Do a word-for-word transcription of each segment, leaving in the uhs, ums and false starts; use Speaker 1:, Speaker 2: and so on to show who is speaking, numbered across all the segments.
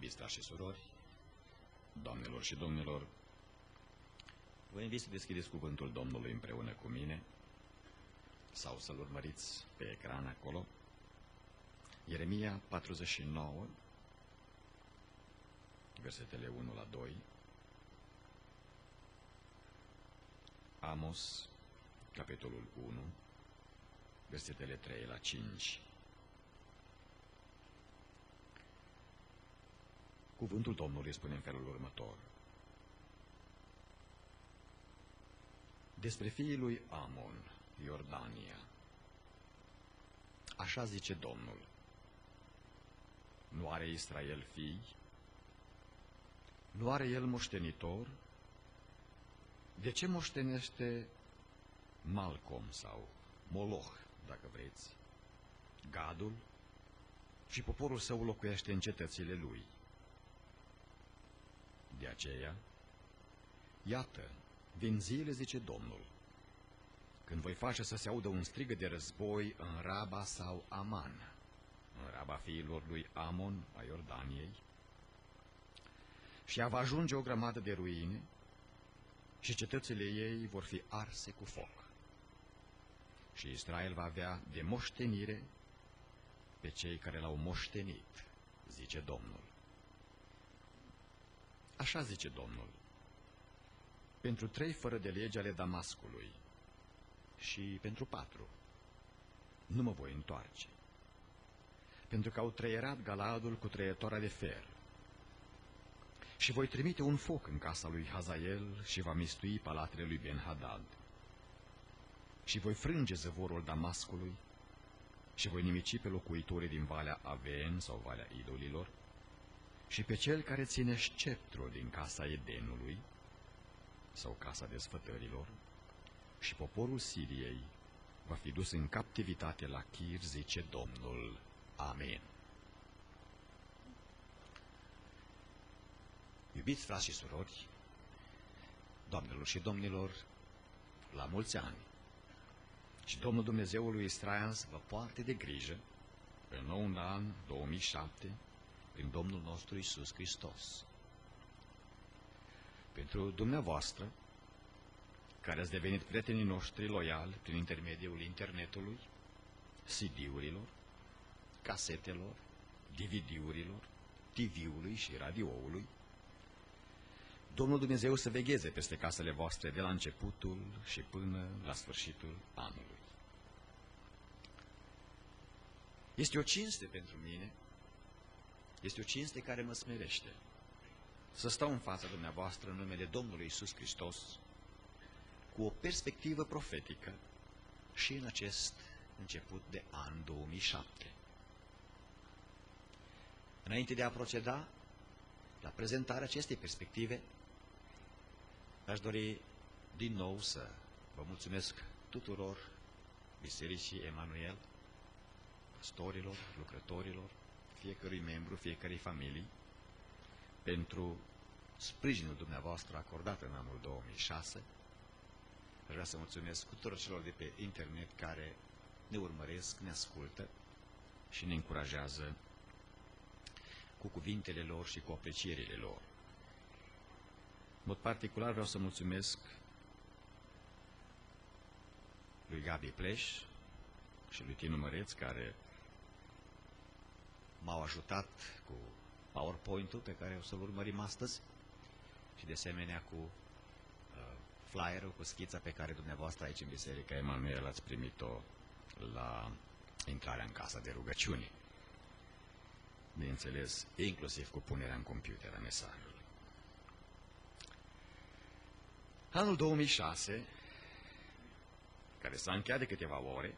Speaker 1: Iubiți frați și surori, doamnelor și domnilor, vă invit să deschideți cuvântul Domnului împreună cu mine sau să-l urmăriți pe ecran acolo. Ieremia patruzeci și nouă, versetele unu la doi, Amos, capitolul unu, versetele trei la cinci. Cuvântul Domnului spune în felul următor: despre fiii lui Amon, Iordania, așa zice Domnul: nu are Israel fii? Nu are el moștenitor? De ce moștenește Malcom sau Moloch, dacă vreți, Gadul, și poporul său locuiește în cetățile lui? De aceea, iată, vin zile, zice Domnul, când voi face să se audă un strigăt de război în Raba sau Aman, în Raba fiilor lui Amon a Iordaniei, și ea va ajunge o grămadă de ruine și cetățile ei vor fi arse cu foc. Și Israel va avea de moștenire pe cei care l-au moștenit, zice Domnul. Așa zice Domnul: pentru trei fără de lege ale Damascului și pentru patru nu mă voi întoarce, pentru că au trăierat Galadul cu trăietoarea de fer. Și voi trimite un foc în casa lui Hazael și va mistui palatele lui Ben-Hadad. Și voi frânge zăvorul Damascului și voi nimici pe locuitorii din Valea Aven sau Valea Idolilor și pe cel care ține sceptrul din casa Edenului sau casa desfătărilor, și poporul Siriei va fi dus în captivitate la Chir, zice Domnul. Amin. Iubiți frați și surori, doamnelor și domnilor, la mulți ani! Și Domnul Dumnezeul lui Israel să vă poarte de grijă în noul an două mii șapte prin Domnul nostru Iisus Hristos. Pentru dumneavoastră, care ați devenit prietenii noștri loiali prin intermediul internetului, C D-urilor, casetelor, D V D-urilor, T V-ului și radioului, Domnul Dumnezeu să vegheze peste casele voastre de la începutul și până la sfârșitul anului. Este o cinste pentru mine, este o cinste care mă smerește, să stau în fața dumneavoastră în numele Domnului Iisus Hristos, cu o perspectivă profetică și în acest început de an două mii șapte. Înainte de a proceda la prezentarea acestei perspective, aș dori din nou să vă mulțumesc tuturor Bisericii Emanuel, pastorilor, lucrătorilor, fiecărui membru, fiecărei familii, pentru sprijinul dumneavoastră acordat în anul două mii șase. Aș vrea să mulțumesc tuturor celor de pe internet care ne urmăresc, ne ascultă și ne încurajează cu cuvintele lor și cu aprecierile lor. În mod particular vreau să mulțumesc lui Gabi Pleș și lui Tinu Măreț, care m-au ajutat cu PowerPoint-ul pe care o să-l urmărim astăzi și de asemenea cu uh, flyer-ul, cu schița pe care dumneavoastră aici în Biserica Emanuel ați primit-o la intrarea în casa de rugăciune. Bineînțeles, inclusiv cu punerea în computer a mesajului. Anul două mii șase, care s-a încheiat de câteva ore,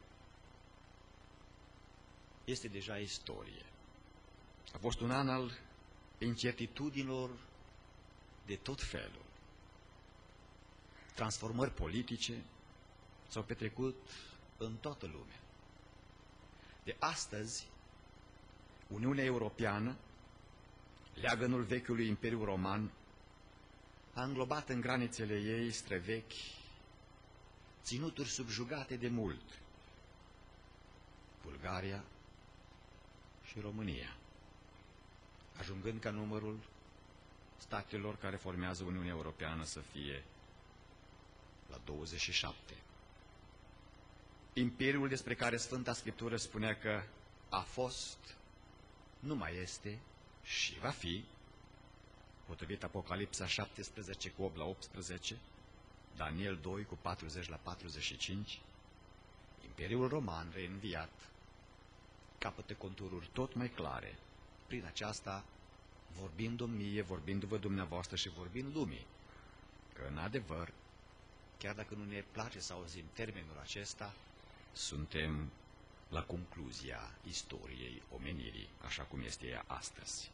Speaker 1: este deja istorie. A fost un an al incertitudinilor de tot felul. Transformări politice s-au petrecut în toată lumea. De astăzi, Uniunea Europeană, leagănul vechiului Imperiu Roman, a înglobat în granițele ei străvechi ținuturi subjugate de mult: Bulgaria și România. ajungând ca numărul statelor care formează Uniunea Europeană să fie la douăzeci și șapte. Imperiul despre care Sfânta Scriptură spunea că a fost, nu mai este și va fi, potrivit Apocalipsa șaptesprezece cu opt la optsprezece, Daniel doi cu patruzeci la patruzeci și cinci, Imperiul Roman reînviat capătă contururi tot mai clare, prin aceasta vorbindu-mi mie, vorbindu-vă dumneavoastră și vorbind lumii, că în adevăr, chiar dacă nu ne place să auzim termenul acesta, suntem la concluzia istoriei omenirii, așa cum este ea astăzi.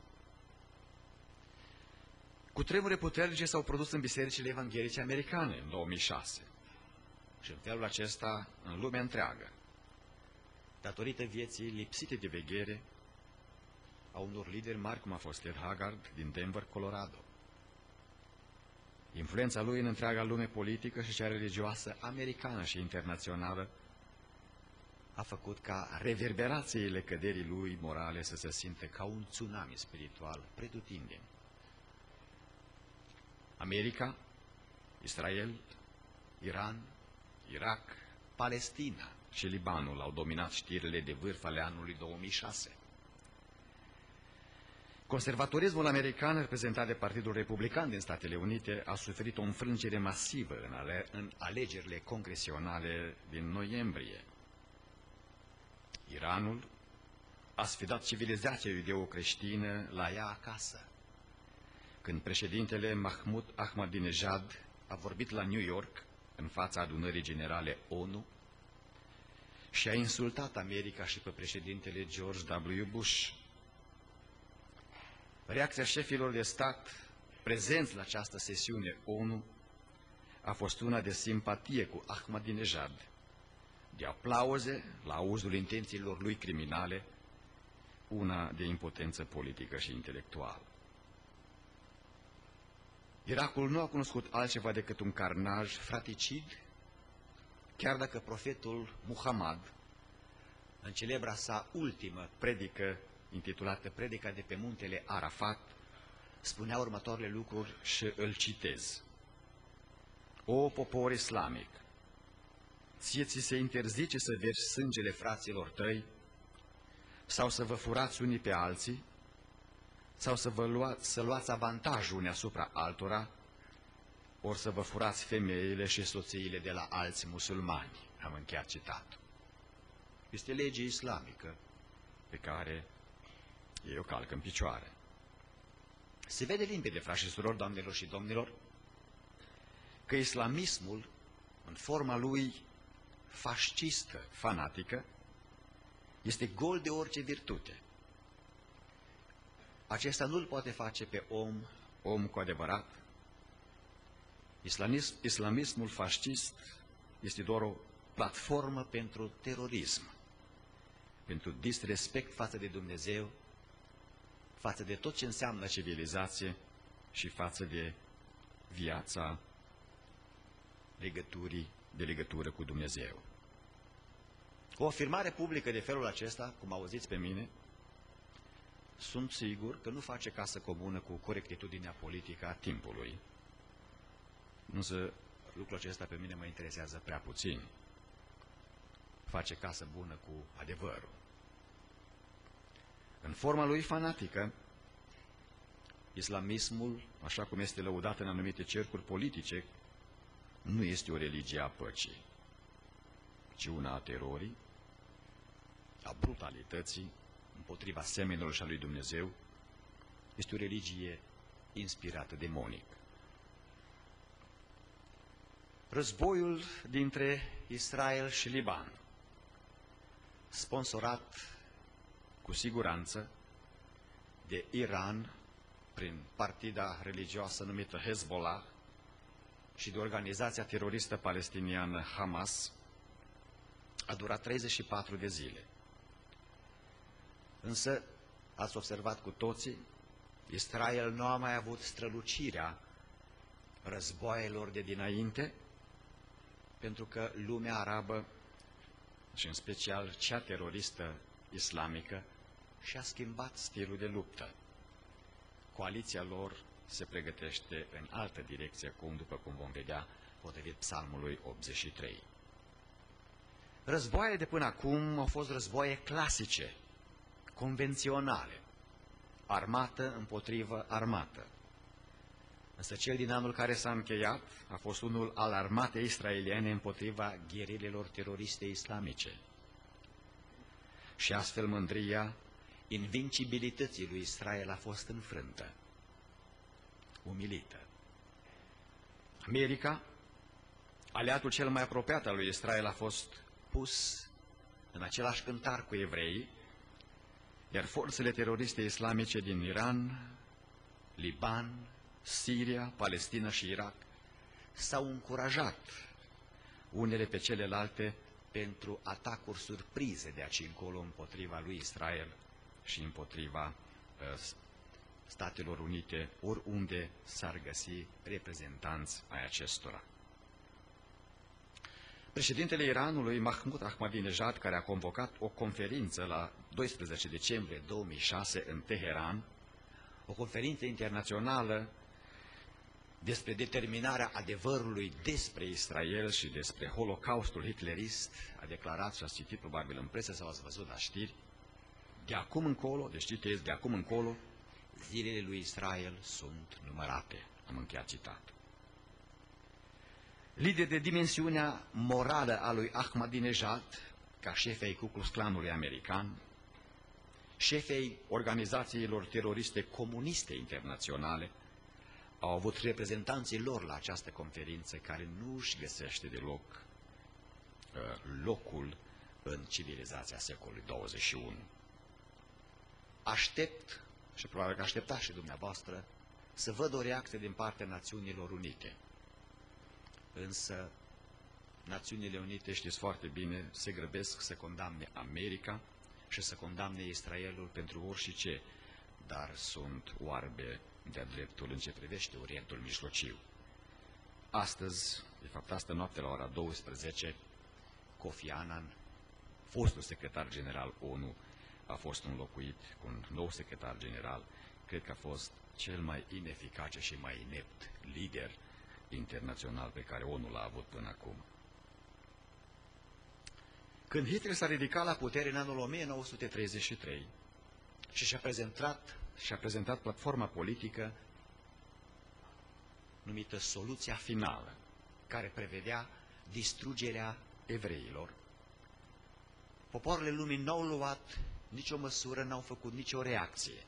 Speaker 1: Cu tremure puternice s-au produs în bisericile evanghelice americane în două mii șase și în felul acesta în lumea întreagă, datorită vieții lipsite de veghere a unor lideri mari, cum a fost Ted Haggard din Denver, Colorado. Influența lui în întreaga lume politică și cea religioasă americană și internațională a făcut ca reverberațiile căderii lui morale să se simte ca un tsunami spiritual pretutindeni. America, Israel, Iran, Irak, Palestina și Libanul au dominat știrile de vârf ale anului două mii șase. Conservatorismul american, reprezentat de Partidul Republican din Statele Unite, a suferit o înfrângere masivă în, ale în alegerile congresionale din noiembrie. Iranul a sfidat civilizația iudeo-creștină la ea acasă, când președintele Mahmoud Ahmadinejad a vorbit la New York, în fața adunării generale ONU, și a insultat America și pe președintele George W. Bush. Reacția șefilor de stat prezenți la această sesiune ONU a fost una de simpatie cu Ahmadinejad, de aplauze la auzul intențiilor lui criminale, una de impotență politică și intelectuală. Irakul nu a cunoscut altceva decât un carnaj fraticid, chiar dacă profetul Muhammad, în celebra sa ultimă predică, intitulată Predica de pe muntele Arafat, spunea următoarele lucruri și îl citez. O popor islamic, ție ți se interzice să vergi sângele fraților tăi, sau să vă furați unii pe alții, sau să, vă luați, să luați avantajul unii asupra altora, ori să vă furați femeile și soțiile de la alți musulmani. Am încheiat citatul. Este legea islamică pe care ei o calcă în picioare. Se vede limpede, frați și surori, doamnelor și domnilor, că islamismul, în forma lui fascistă, fanatică, este gol de orice virtute. Acesta nu îl poate face pe om, om cu adevărat. Islamism, islamismul fascist este doar o platformă pentru terorism, pentru disrespect față de Dumnezeu, față de tot ce înseamnă civilizație și față de viața legăturii, de legătură cu Dumnezeu. O afirmare publică de felul acesta, cum auziți pe mine, sunt sigur că nu face casă comună cu corectitudinea politică a timpului. Însă lucrul acesta pe mine mă interesează prea puțin. Face casă bună cu adevărul. În forma lui fanatică, islamismul, așa cum este lăudat în anumite cercuri politice, nu este o religie a păcii, ci una a terorii, a brutalității, împotriva semenilor și a lui Dumnezeu. Este o religie inspirată demonic. Războiul dintre Israel și Liban, sponsorat cu siguranță de Iran prin partida religioasă numită Hezbollah și de organizația teroristă palestiniană Hamas, a durat treizeci și patru de zile. Însă, ați observat cu toții, Israel nu a mai avut strălucirea războaielor de dinainte, pentru că lumea arabă, și în special cea teroristă islamică, și-a schimbat stilul de luptă. coaliția lor se pregătește în altă direcție, cum, după cum vom vedea, potrivit Psalmului optzeci și trei. Războaie de până acum au fost războaie clasice, convenționale, armată împotrivă armată. Însă cel din anul care s-a încheiat a fost unul al armatei israeliene împotriva gherilelor teroriste islamice. Și astfel mândria invincibilității lui Israel a fost înfrântă, umilită. America, aliatul cel mai apropiat al lui Israel, a fost pus în același cântar cu evreii, iar forțele teroriste islamice din Iran, Liban, Siria, Palestina și Irak s-au încurajat unele pe celelalte pentru atacuri surprize de aici încolo împotriva lui Israel și împotriva uh, Statelor Unite, oriunde s-ar găsi reprezentanți ai acestora. Președintele Iranului, Mahmoud Ahmadinejad, care a convocat o conferință la doisprezece decembrie două mii șase în Teheran, o conferință internațională despre determinarea adevărului despre Israel și despre Holocaustul hitlerist, a declarat și a citit probabil în presă sau ați văzut la știri, de acum încolo, deci citez, de acum încolo, zilele lui Israel sunt numărate. Am încheiat citatul. Lideri de dimensiunea morală a lui Ahmadinejad, ca șefei Ku Klux Klanului american, șefei organizațiilor teroriste comuniste internaționale, au avut reprezentanții lor la această conferință, care nu își găsește deloc uh, locul în civilizația secolului douăzeci și unu. Aștept, și probabil că așteptați și dumneavoastră, să văd o reacție din partea Națiunilor Unite. Însă, Națiunile Unite, știți foarte bine, se grăbesc să condamne America și să condamne Israelul pentru orice, dar sunt oarbe de-a dreptul în ce privește Orientul Mijlociu. Astăzi, de fapt astă noapte la ora douăsprezece, Kofi Annan, fostul secretar general ONU, a fost înlocuit cu un nou secretar general. Cred că a fost cel mai ineficace și mai inept lider internațional pe care ONU l-a avut până acum. Când Hitler s-a ridicat la putere în anul o mie nouă sute treizeci și trei și și-a prezentat, și-a prezentat platforma politică numită Soluția Finală, care prevedea distrugerea evreilor, popoarele lumii n-au luat nicio măsură, n-au făcut nicio reacție.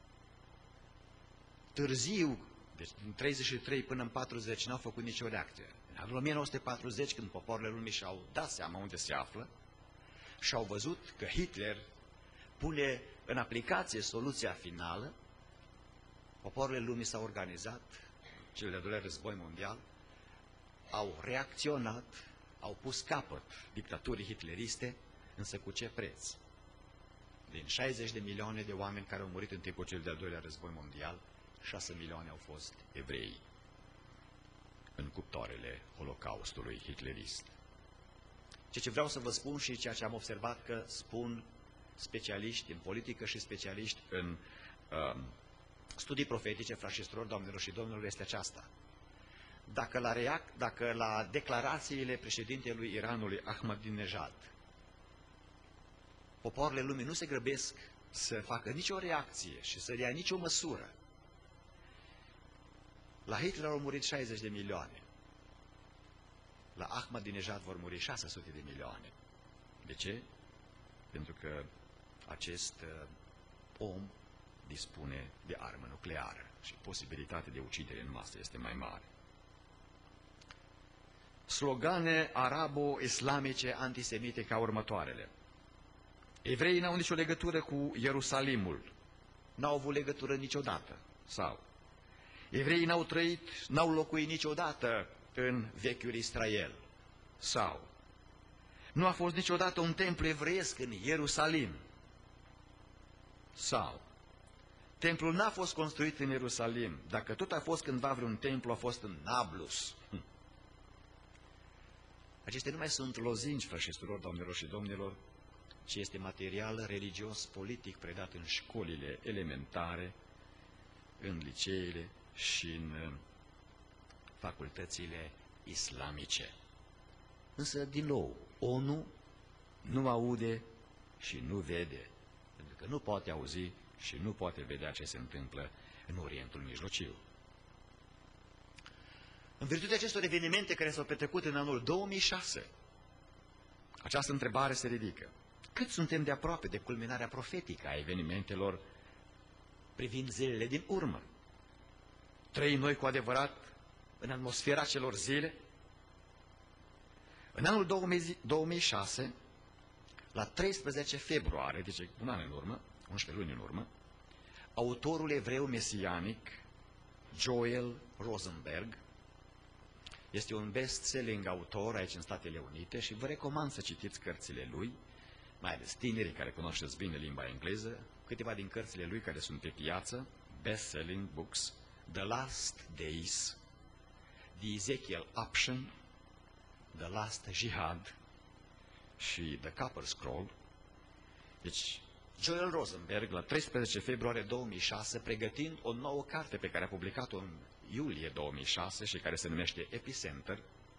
Speaker 1: Târziu, deci din treizeci și trei până în patruzeci, n-au făcut nicio reacție. În anul o mie nouă sute patruzeci, când popoarele lumii și-au dat seama unde se află și au văzut că Hitler pune în aplicație soluția finală, popoarele lumii s-au organizat, cel de-al doilea război mondial, au reacționat, au pus capăt dictaturii hitleriste, însă cu ce preț? Din șaizeci de milioane de oameni care au murit în timpul cel de-al doilea război mondial, șase milioane au fost evrei în cuptoarele Holocaustului hitlerist. Ceea ce vreau să vă spun și ceea ce am observat că spun specialiști în politică și specialiști în uh, studii profetice, frați și surori, doamnelor și domnilor, este aceasta. Dacă la, reac, dacă la declarațiile președintelui Iranului Ahmadinejad popoarele lumii nu se grăbesc să facă nicio reacție și să ia nicio măsură, la Hitler au murit șaizeci de milioane. La Ahmadinejad vor muri șase sute de milioane. De ce? Pentru că acest uh, om dispune de armă nucleară și posibilitatea de ucidere în masă este mai mare. Slogane arabo-islamice antisemite ca următoarele. Evreii n-au nicio legătură cu Ierusalimul. N-au avut legătură niciodată. Sau evreii n-au trăit, n-au locuit niciodată în vechiul Israel. Sau nu a fost niciodată un templu evreiesc în Ierusalim. Sau templul n-a fost construit în Ierusalim. Dacă tot a fost cândva vreun templu, a fost în Nablus. Hm. Acestea nu mai sunt lozinci, frați și surori, doamnelor și domnilor, ci este material religios-politic predat în școlile elementare, în liceele și în facultățile islamice. Însă, din nou, ONU nu aude și nu vede, pentru că nu poate auzi și nu poate vedea ce se întâmplă în Orientul Mijlociu. În virtutea acestor evenimente care s-au petrecut în anul două mii șase, această întrebare se ridică. Cât suntem de aproape de culminarea profetică a evenimentelor privind zilele din urmă? Trăim noi cu adevărat în atmosfera celor zile? În anul două mii șase, la treisprezece februarie, deci un an în urmă, unsprezece luni în urmă, autorul evreu mesianic Joel Rosenberg, este un best-selling autor aici în Statele Unite și vă recomand să citiți cărțile lui, mai ales tinerii care cunoașteți bine limba engleză, câteva din cărțile lui care sunt pe piață, best-selling books, The Last Days, The Ezekiel Option, The Last Jihad și The Copper Scroll. Deci, Joel Rosenberg, la treisprezece februarie două mii șase, pregătind o nouă carte pe care a publicat-o în iulie două mii șase și care se numește Epicenter,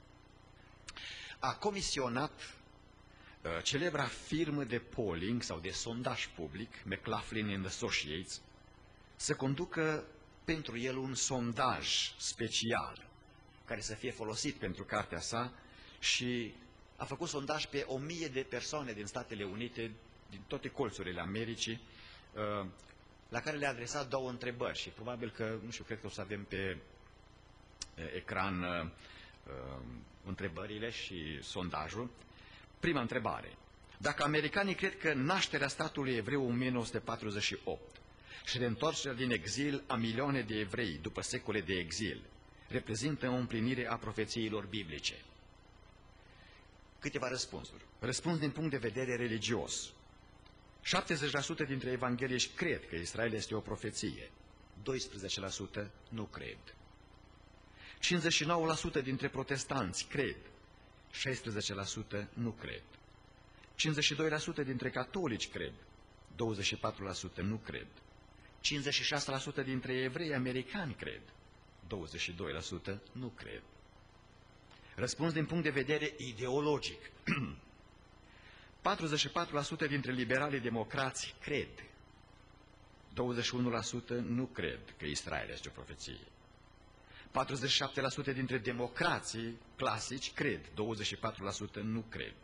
Speaker 1: a comisionat uh, celebra firmă de polling sau de sondaj public, McLaughlin and Associates, să conducă pentru el un sondaj special care să fie folosit pentru cartea sa și a făcut sondaj pe o mie de persoane din Statele Unite, din toate colțurile Americii, uh, la care le-a adresat două întrebări și probabil că, nu știu, cred că o să avem pe ecran uh, întrebările și sondajul. Prima întrebare. Dacă americanii cred că nașterea statului evreu în o mie nouă sute patruzeci și opt și reîntoarcerea din exil a milioane de evrei după secole de exil reprezintă o împlinire a profețiilor biblice? Câteva răspunsuri. Răspuns din punct de vedere religios. șaptezeci la sută dintre evangheliști cred că Israel este o profeție. doisprezece la sută nu cred. cincizeci și nouă la sută dintre protestanți cred. șaisprezece la sută nu cred. cincizeci și doi la sută dintre catolici cred. douăzeci și patru la sută nu cred. cincizeci și șase la sută dintre evrei americani cred. douăzeci și doi la sută nu cred. Răspuns din punct de vedere ideologic. patruzeci și patru la sută dintre liberalii democrați cred. douăzeci și unu la sută nu cred că Israel este o profeție. patruzeci și șapte la sută dintre democrații clasici cred. douăzeci și patru la sută nu cred.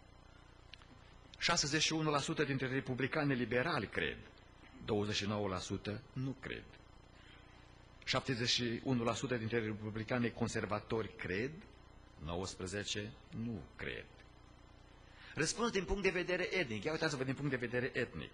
Speaker 1: șaizeci și unu la sută dintre republicani liberali cred. douăzeci și nouă la sută nu cred. șaptezeci și unu la sută dintre republicani conservatori cred. nouăsprezece la sută nu cred. Răspuns din punct de vedere etnic. Ia uitați-vă din punct de vedere etnic.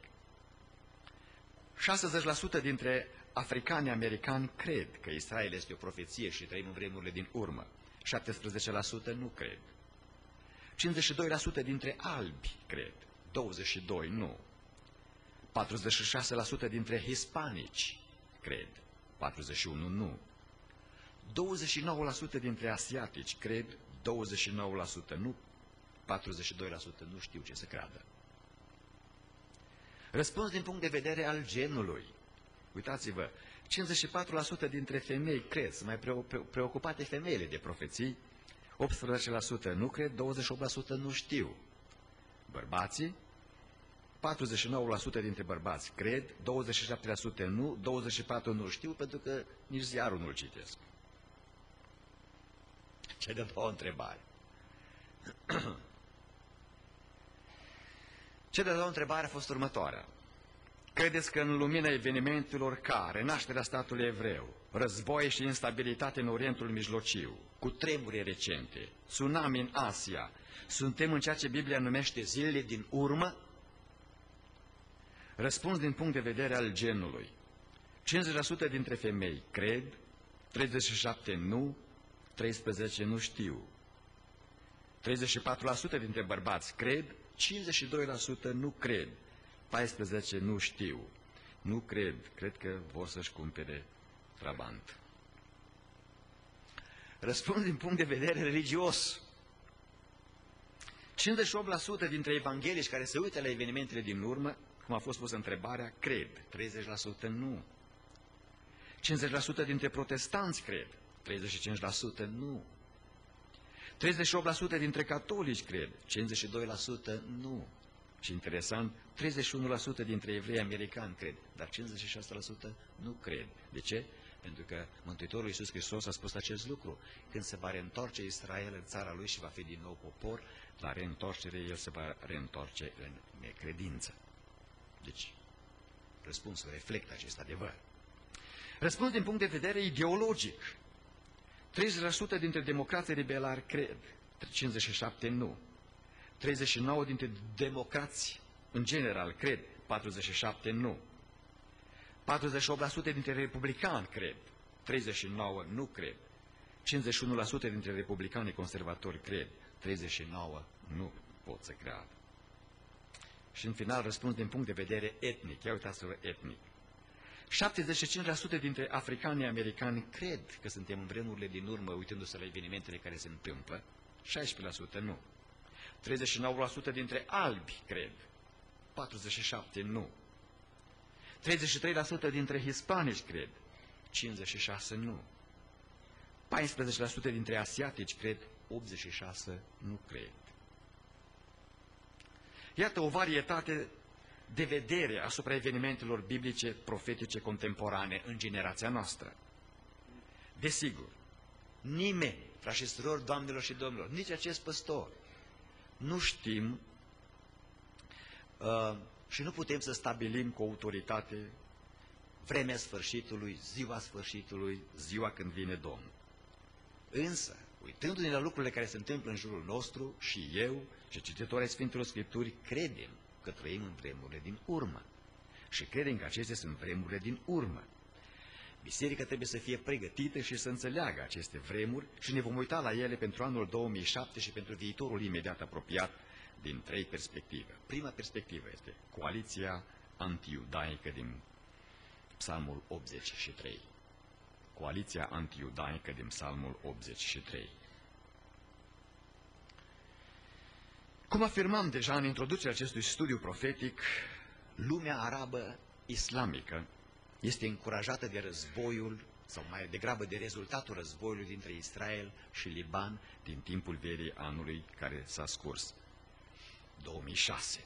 Speaker 1: șaizeci la sută dintre africani americani cred că Israel este o profeție și trăim în vremurile din urmă. șaptesprezece la sută nu cred. cincizeci și doi la sută dintre albi cred. douăzeci și doi la sută nu. patruzeci și șase la sută dintre hispanici cred. patruzeci și unu la sută nu. douăzeci și nouă la sută dintre asiatici cred. douăzeci și nouă la sută nu. patruzeci și doi la sută nu știu ce să creadă. Răspuns din punct de vedere al genului. Uitați-vă, cincizeci și patru la sută dintre femei cred, sunt mai preocupate femeile de profeții, optsprezece la sută nu cred, douăzeci și opt la sută nu știu. Bărbații, patruzeci și nouă la sută dintre bărbați cred, douăzeci și șapte la sută nu, douăzeci și patru la sută nu știu, pentru că nici ziarul nu-l citesc. Ce de două întrebare. Cea de-a doua întrebare a fost următoarea. Credeți că în lumina evenimentelor ca renașterea statului evreu, război și instabilitate în Orientul Mijlociu, cu tremure recente, tsunami în Asia, suntem în ceea ce Biblia numește zilele din urmă? Răspuns din punct de vedere al genului. cincizeci la sută dintre femei cred, treizeci și șapte la sută nu, treisprezece la sută nu știu. treizeci și patru la sută dintre bărbați cred, cincizeci și doi la sută nu cred, paisprezece la sută nu știu. Nu cred, cred că vor să-și cumpere Trabant. Răspund din punct de vedere religios. cincizeci și opt la sută dintre evanghelici care se uită la evenimentele din urmă, cum a fost pusă întrebarea, cred, treizeci la sută nu. cincizeci la sută dintre protestanți cred, treizeci și cinci la sută nu. treizeci și opt la sută dintre catolici cred, cincizeci și doi la sută nu. Și interesant, treizeci și unu la sută dintre evrei americani cred, dar cincizeci și șase la sută nu cred. De ce? Pentru că Mântuitorul Iisus Hristos a spus acest lucru. Când se va reîntoarce Israel în țara lui și va fi din nou popor, la reîntoarcere el se va reîntoarce în necredință. Deci, răspunsul reflectă acest adevăr. Răspuns din punct de vedere ideologic. treizeci la sută dintre democrații liberali cred, cincizeci și șapte la sută nu. treizeci și nouă la sută dintre democrați în general cred, patruzeci și șapte la sută nu. patruzeci și opt la sută dintre republicani cred, treizeci și nouă la sută nu cred. cincizeci și unu la sută dintre republicanii conservatori cred, treizeci și nouă la sută nu pot să creadă. Și în final răspuns din punct de vedere etnic. Ia uitați-vă etnic. șaptezeci și cinci la sută dintre africanii americani cred că suntem în vremurile din urmă, uitându-se la evenimentele care se întâmplă, șaisprezece la sută nu. treizeci și nouă la sută dintre albi cred, patruzeci și șapte la sută nu. treizeci și trei la sută dintre hispanici cred, cincizeci și șase la sută nu. paisprezece la sută dintre asiatici cred, optzeci și șase la sută nu cred. Iată o varietate de vedere asupra evenimentelor biblice, profetice, contemporane în generația noastră. Desigur, nimeni, frați și surori, doamnelor și domnilor, nici acest păstor, nu știm uh, și nu putem să stabilim cu autoritate vremea sfârșitului, ziua sfârșitului, ziua când vine Domnul. Însă, uitându-ne la lucrurile care se întâmplă în jurul nostru, și eu, și cititorii Sfintelor Scripturi, credem că trăim în vremurile din urmă. Și credem că acestea sunt vremurile din urmă. Biserica trebuie să fie pregătită și să înțeleagă aceste vremuri și ne vom uita la ele pentru anul două mii șapte și pentru viitorul imediat apropiat din trei perspective. Prima perspectivă este coaliția antiiudaică din Psalmul optzeci și trei. Coaliția antiiudaică din Psalmul optzeci și trei. Cum afirmam deja în introducerea acestui studiu profetic, lumea arabă islamică este încurajată de războiul, sau mai degrabă de rezultatul războiului dintre Israel și Liban din timpul verii anului care s-a scurs, două mii șase.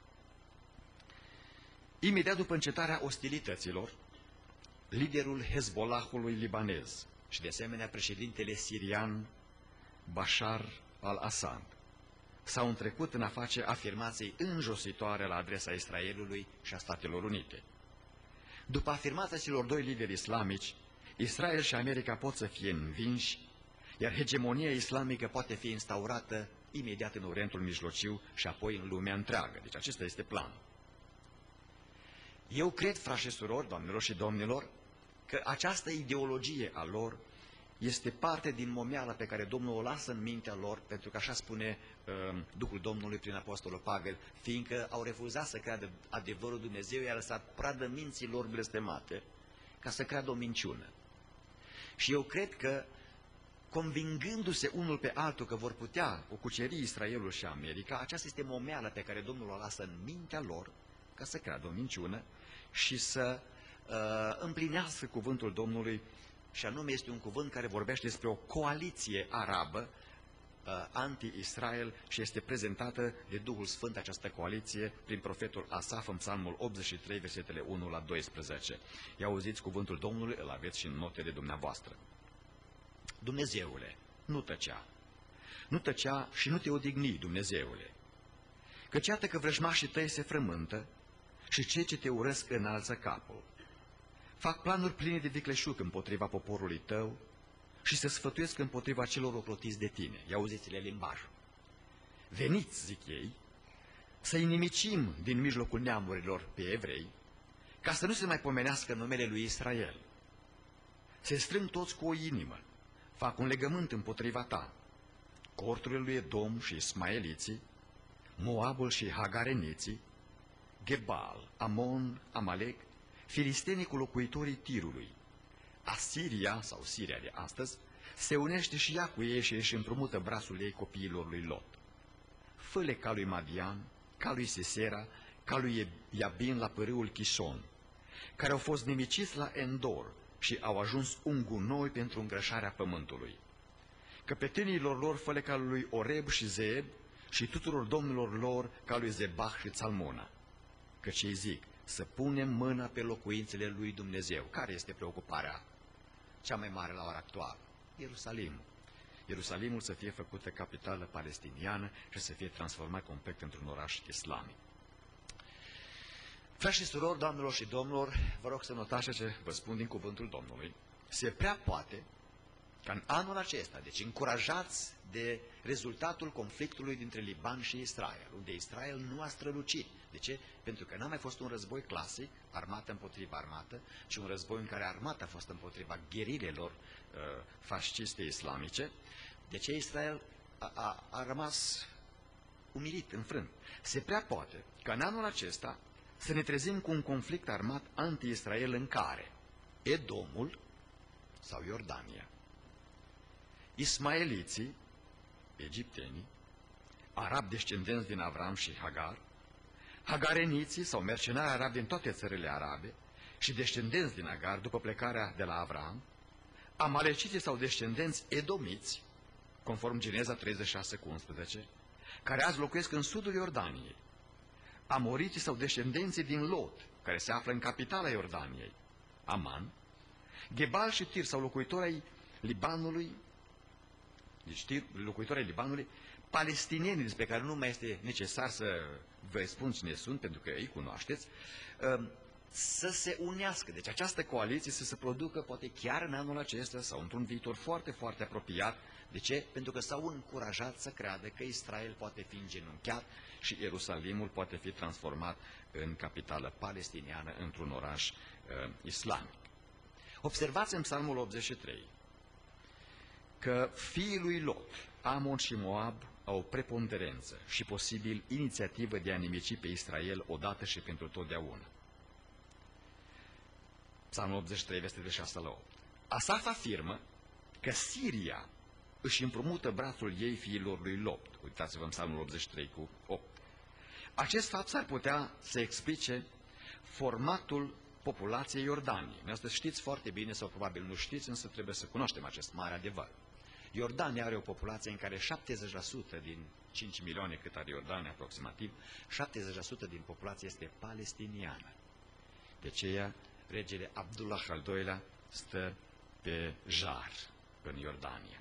Speaker 1: Imediat după încetarea ostilităților, liderul Hezbollahului libanez și de asemenea președintele sirian Bashar al-Assad s-au întrecut în a face afirmații înjositoare la adresa Israelului și a Statelor Unite. După afirmația celor doi lideri islamici, Israel și America pot să fie învinși, iar hegemonia islamică poate fi instaurată imediat în Orientul Mijlociu și apoi în lumea întreagă. Deci acesta este planul. Eu cred, frați și surori, doamnelor și domnilor, că această ideologie a lor este parte din momeala pe care Domnul o lasă în mintea lor, pentru că așa spune uh, Duhul Domnului prin Apostolul Pavel, fiindcă au refuzat să creadă adevărul Dumnezeu, i-a lăsat pradă minții lor blestemate, ca să creadă o minciună. Și eu cred că, convingându-se unul pe altul că vor putea o cuceri Israelul și America, aceasta este momeala pe care Domnul o lasă în mintea lor, ca să creadă o minciună și să uh, împlinească cuvântul Domnului, și anume este un cuvânt care vorbește despre o coaliție arabă uh, anti-Israel și este prezentată de Duhul Sfânt această coaliție prin profetul Asaf în Psalmul optzeci și trei, versetele unu la doisprezece. Ia auziți cuvântul Domnului, îl aveți și în notele dumneavoastră. Dumnezeule, nu tăcea, nu tăcea și nu te odihni, Dumnezeule, căci iată că vrăjmașii tăi se frământă și cei ce te urăsc înalță capul. Fac planuri pline de vicleșug împotriva poporului tău și se sfătuiesc împotriva celor ocrotiți de tine. Ia auziți-le limbajul. Veniți, zic ei, să inimicim din mijlocul neamurilor pe evrei, ca să nu se mai pomenească numele lui Israel. Se strâng toți cu o inimă, fac un legământ împotriva ta. Corturile lui Edom și Ismaeliții, Moabul și Hagareniții, Gebal, Amon, Amalek, filistenii cu locuitorii Tirului. Asiria, sau Siria de astăzi, se unește și ea cu ei și își împrumută brațul ei copiilor lui Lot. Fă-le ca lui Madian, ca lui Sisera, ca lui Iabin la pârâul Chison, care au fost nimiciți la Endor și au ajuns un gunoi pentru îngrășarea pământului. Căpetenilor lor fă ca lui Oreb și Zeeb și tuturor domnilor lor ca lui Zebah și Țalmona. Căci ei zic, să punem mâna pe locuințele lui Dumnezeu. Care este preocuparea cea mai mare la ora actuală? Ierusalimul. Ierusalimul să fie făcută capitală palestiniană și să fie transformat complet într-un oraș islamic. Frați și surori, doamnelor și domnilor, vă rog să notați ce vă spun din cuvântul Domnului. Se prea poate ca în anul acesta, deci încurajați de rezultatul conflictului dintre Liban și Israel, unde Israel nu a strălucit. De ce? Pentru că n-a mai fost un război clasic, armată împotriva armată, ci un război în care armata a fost împotriva gherilelor uh, fasciste islamice. De ce Israel a, a, a rămas umilit, înfrânt? Se prea poate ca în anul acesta să ne trezim cu un conflict armat anti-Israel în care Edomul sau Iordania, ismaeliții, egiptenii, arabi descendenți din Avram și Hagar, hagareniții sau mercenari arabi din toate țările arabe și descendenți din Hagar după plecarea de la Avram, amaleciții sau descendenți edomiți, conform Geneza treizeci și șase cu unsprezece, care azi locuiesc în sudul Iordaniei, amoriții sau descendenții din Lot, care se află în capitala Iordaniei, Aman, Gebal și Tir sau locuitorii ai Libanului, deci Tir, locuitorii ai Libanului, palestinienii despre care nu mai este necesar să vă spun cine sunt, pentru că îi cunoașteți, să se unească. Deci această coaliție să se producă poate chiar în anul acesta sau într-un viitor foarte, foarte apropiat. De ce? Pentru că s-au încurajat să creadă că Israel poate fi îngenunchiat și Ierusalimul poate fi transformat în capitală palestiniană, într-un oraș uh, islamic. Observați în Psalmul optzeci și trei că fiii lui Lot, Amon și Moab, au preponderență și posibil inițiativă de a nimici pe Israel odată și pentru totdeauna. Psalmul optzeci și trei, versetele șase la opt. Asaf afirmă că Siria își împrumută brațul ei fiilor lui Lot. Uitați-vă în Psalmul optzeci și trei cu opt. Acest fapt s-ar putea să explice formatul populației Iordaniei. Asta știți foarte bine sau probabil nu știți, însă trebuie să cunoaștem acest mare adevăr. Iordania are o populație în care șaptezeci la sută din cinci milioane cât are Iordania aproximativ, șaptezeci la sută din populație este palestiniană. De aceea, regele Abdullah al doilea stă pe Jar, în Iordania.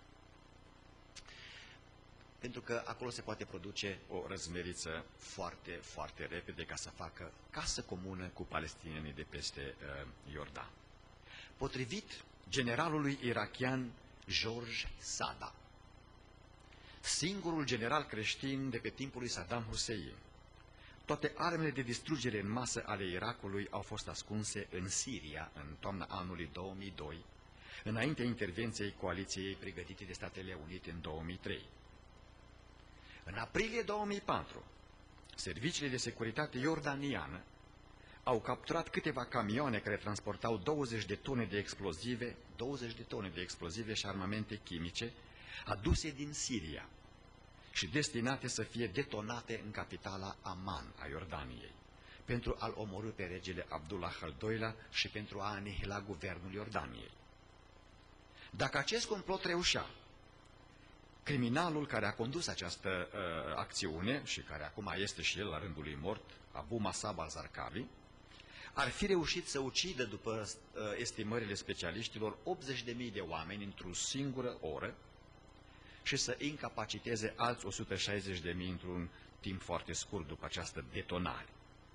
Speaker 1: Pentru că acolo se poate produce o răzmeriță foarte, foarte repede ca să facă casă comună cu palestinienii de peste uh, Iordan. Potrivit generalului irachian George Sada, singurul general creștin de pe timpul lui Saddam Hussein, toate armele de distrugere în masă ale Irakului au fost ascunse în Siria în toamna anului două mii doi, înaintea intervenției coaliției pregătite de Statele Unite în două mii trei. În aprilie două mii patru, serviciile de securitate iordaniană au capturat câteva camioane care transportau douăzeci de tone de explozive, douăzeci de tone de explozive și armamente chimice aduse din Siria și destinate să fie detonate în capitala Amman a Iordaniei, pentru a-l omorî pe regele Abdullah al doilea și pentru a anihila guvernul Iordaniei. Dacă acest complot reușea, criminalul care a condus această uh, acțiune și care acum este și el la rândul lui mort, Abu Masab al-Zarqawi, ar fi reușit să ucidă, după uh, estimările specialiștilor, optzeci de mii de oameni într-o singură oră și să incapaciteze alți o sută șaizeci de mii într-un timp foarte scurt după această detonare.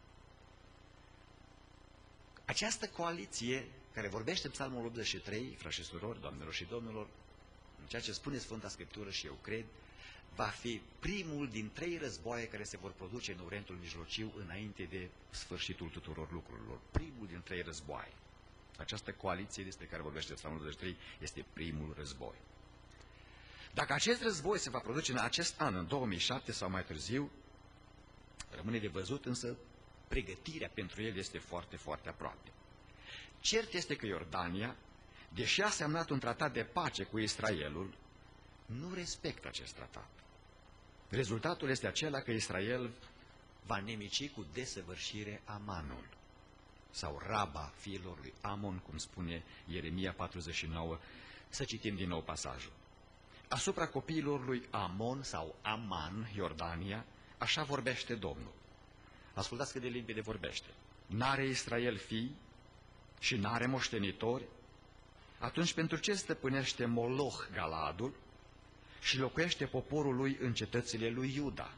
Speaker 1: Această coaliție, care vorbește în Psalmul optzeci și trei, frați și surori, doamnelor și domnilor, în ceea ce spune Sfânta Scriptură și eu cred, va fi primul din trei războaie care se vor produce în Orientul Mijlociu înainte de sfârșitul tuturor lucrurilor. Primul din trei războaie. Această coaliție despre care vorbește Psalmul optzeci și trei este primul război. Dacă acest război se va produce în acest an, în două mii șapte sau mai târziu, rămâne de văzut, însă pregătirea pentru el este foarte, foarte aproape. Cert este că Iordania, deși a semnat un tratat de pace cu Israelul, nu respectă acest tratat. Rezultatul este acela că Israel va nemici cu desăvârșire Amanul. sau Raba, fiilor lui Amon, cum spune Ieremia patruzeci și nouă, să citim din nou pasajul. Asupra copiilor lui Amon sau Aman, Iordania, așa vorbește Domnul. Ascultați cât de limpede vorbește. N-are Israel fii și n-are moștenitori? Atunci pentru ce stăpânește Moloch Galadul și locuiește poporul lui în cetățile lui Iuda?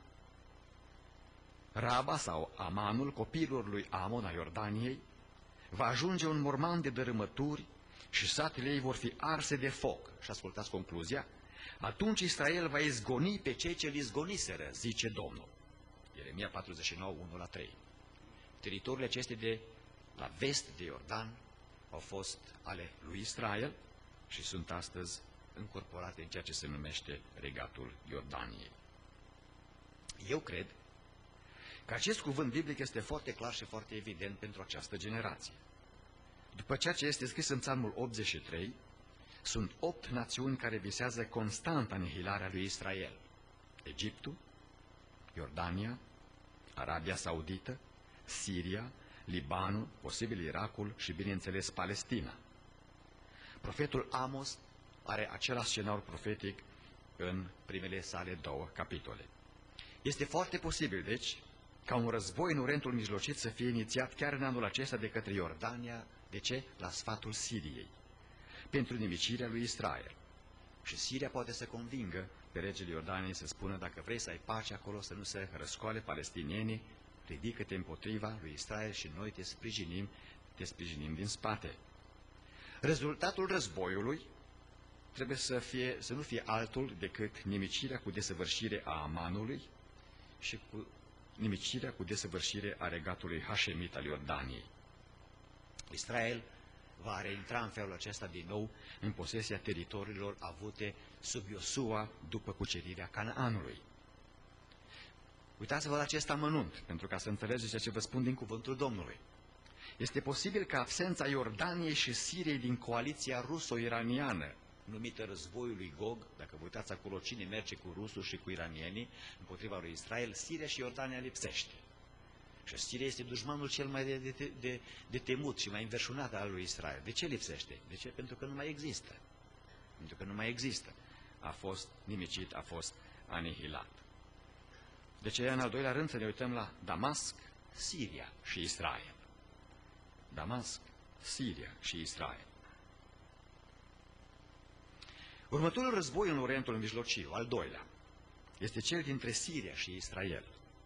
Speaker 1: Raba sau Amanul, copiilor lui Amon a Iordaniei, va ajunge un morman de dărâmături și satele ei vor fi arse de foc. Și ascultați concluzia. Atunci Israel va izgoni pe cei ce îl izgoniseră, zice Domnul. Ieremia patruzeci și nouă, unu la trei. Teritoriile acestea de la vest de Iordan au fost ale lui Israel și sunt astăzi încorporate în ceea ce se numește Regatul Iordaniei. Eu cred că acest cuvânt biblic este foarte clar și foarte evident pentru această generație. După ceea ce este scris în Psalmul optzeci și trei, sunt opt națiuni care visează constant anihilarea lui Israel. Egiptul, Iordania, Arabia Saudită, Siria, Libanul, posibil Irakul și, bineînțeles, Palestina. Profetul Amos are același scenariu profetic în primele sale două capitole. Este foarte posibil, deci, ca un război în Orientul Mijlocit să fie inițiat chiar în anul acesta de către Iordania. De ce? La sfatul Siriei, pentru nimicirea lui Israel. Și Siria poate să convingă pe regele Iordaniei să spună, dacă vrei să ai pace acolo, să nu se răscoale palestinienii, ridică-te împotriva lui Israel și noi te sprijinim, te sprijinim din spate. Rezultatul războiului trebuie să, fie, să nu fie altul decât nimicirea cu desăvârșire a Amanului și cu nimicirea cu desăvârșire a regatului Hașemit al Iordaniei. Israel va reintra în felul acesta din nou în posesia teritoriilor avute sub Iosua după cucerirea Canaanului. Uitați-vă la acest amănunt, pentru ca să înțelegeți ceea ce vă spun din cuvântul Domnului. Este posibil ca absența Iordaniei și Siriei din coaliția ruso-iraniană, numită războiul lui Gog, dacă vă uitați acolo cine merge cu rusul și cu iranienii împotriva lui Israel, Siria și Iordania lipsește. Și Siria este dușmanul cel mai de, de, de, de temut și mai înverșunat al lui Israel. De ce lipsește? De ce? Pentru că nu mai există. Pentru că nu mai există. A fost nimicit, a fost anihilat. De ce, în al doilea rând, să ne uităm la Damasc, Siria și Israel. Damasc, Siria și Israel. Următorul război în Orientul Mijlociu, al doilea, este cel dintre Siria și Israel.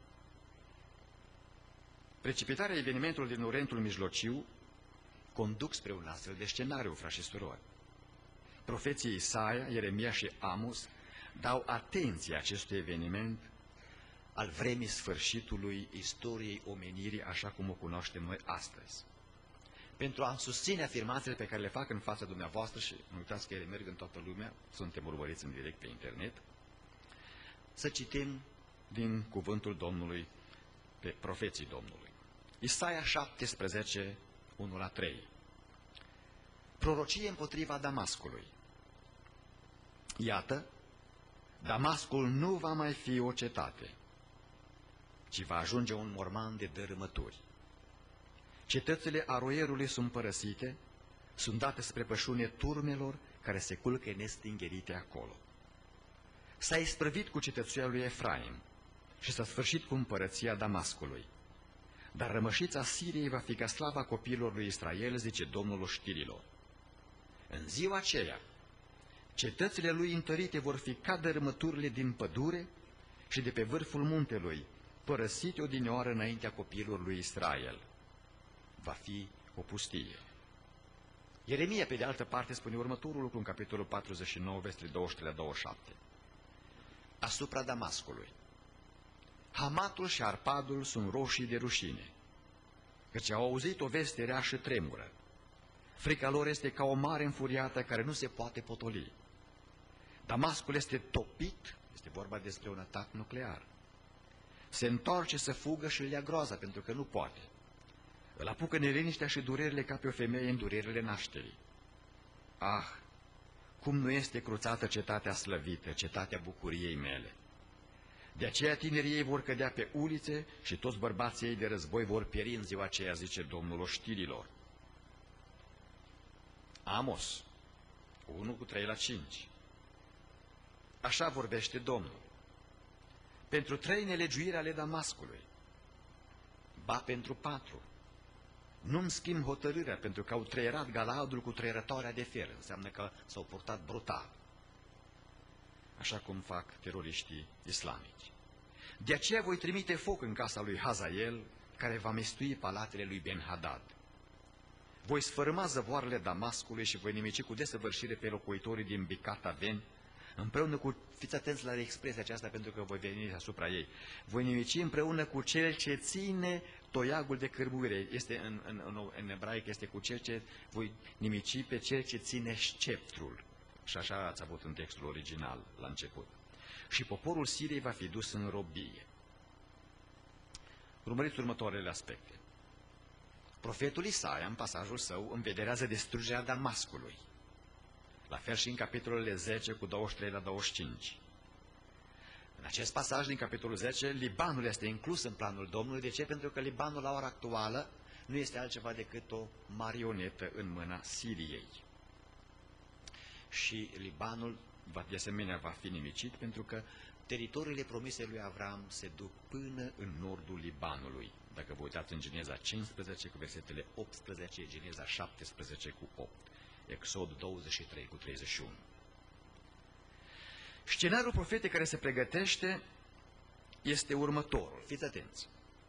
Speaker 1: Precipitarea evenimentelor din Orientul Mijlociu conduc spre un astfel de scenariu, frați și surori. Profeții Isaia, Ieremia și Amos dau atenție acestui eveniment al vremii sfârșitului istoriei omenirii, așa cum o cunoaștem noi astăzi. Pentru a susține afirmațiile pe care le fac în fața dumneavoastră, și nu uitați că ele merg în toată lumea, suntem urmăriți în direct pe internet, să citim din cuvântul Domnului, pe profeții Domnului. Isaia șaptesprezece, unu la trei. Prorocie împotriva Damascului. Iată, Damascul nu va mai fi o cetate, ci va ajunge un morman de dărâmături. Cetățile Aroierului sunt părăsite, sunt date spre pășune turmelor care se culcă nestingherite acolo. S-a isprăvit cu cetățuia lui Efraim și s-a sfârșit cu împărăția Damascului. Dar rămășița Siriei va fi ca slava copiilor lui Israel, zice Domnul oștirilor. În ziua aceea, cetățile lui întărite vor fi ca dărâmăturile din pădure și de pe vârful muntelui, părăsite odinioară înaintea copiilor lui Israel. Va fi o pustie. Ieremia, pe de altă parte, spune următorul lucru în capitolul patruzeci și nouă, versetele douăzeci și trei la douăzeci și șapte. Asupra Damascului. Hamatul și Arpadul sunt roșii de rușine, căci au auzit o veste rea și tremură. Frica lor este ca o mare înfuriată care nu se poate potoli. Damascul este topit, este vorba despre un atac nuclear. Se întoarce să fugă și îl ia groaza, pentru că nu poate. Îl apucă neliniștea și durerile ca pe o femeie în durerile nașterii. Ah, cum nu este cruțată cetatea slăvită, cetatea bucuriei mele! De aceea tinerii ei vor cădea pe ulițe și toți bărbații ei de război vor pieri în ziua aceea, zice Domnul oștirilor. Amos unu cu trei la cinci. Așa vorbește Domnul. Pentru trei nelegiuiri ale Damascului, ba pentru patru. Nu-mi schimb hotărârea, pentru că au treierat Galaadul cu treierătoarea de fier. Înseamnă că s-au purtat brutal, așa cum fac teroriștii islamici. De aceea voi trimite foc în casa lui Hazael, care va mestui palatele lui Ben-Hadad. Voi sfărâma zăvoarele Damascului și voi nimici cu desăvârșire pe locuitorii din Bicat Aven, împreună cu, fiți atenți la expresia aceasta pentru că voi veni asupra ei, voi nimici împreună cu cel ce ține toiagul de cărbuire. Este în, în, în, în ebraic, este cu cel ce voi nimici pe cel ce ține sceptrul. Și așa ați avut în textul original la început. Și poporul Siriei va fi dus în robie. Urmăriți următoarele aspecte. Profetul Isaia, în pasajul său, învederează distrugerea Damascului. La fel și în capitolele zece cu douăzeci și trei la douăzeci și cinci. În acest pasaj din capitolul zece, Libanul este inclus în planul Domnului. De ce? Pentru că Libanul la ora actuală nu este altceva decât o marionetă în mâna Siriei. Și Libanul va, de asemenea va fi nimicit pentru că teritoriile promise lui Avram se duc până în nordul Libanului. Dacă vă uitați în Geneza cincisprezece cu versetele optsprezece, Geneza șaptesprezece cu opt, Exod douăzeci și trei cu treizeci și unu. Scenariul profetic care se pregătește este următorul. Fiți atenți.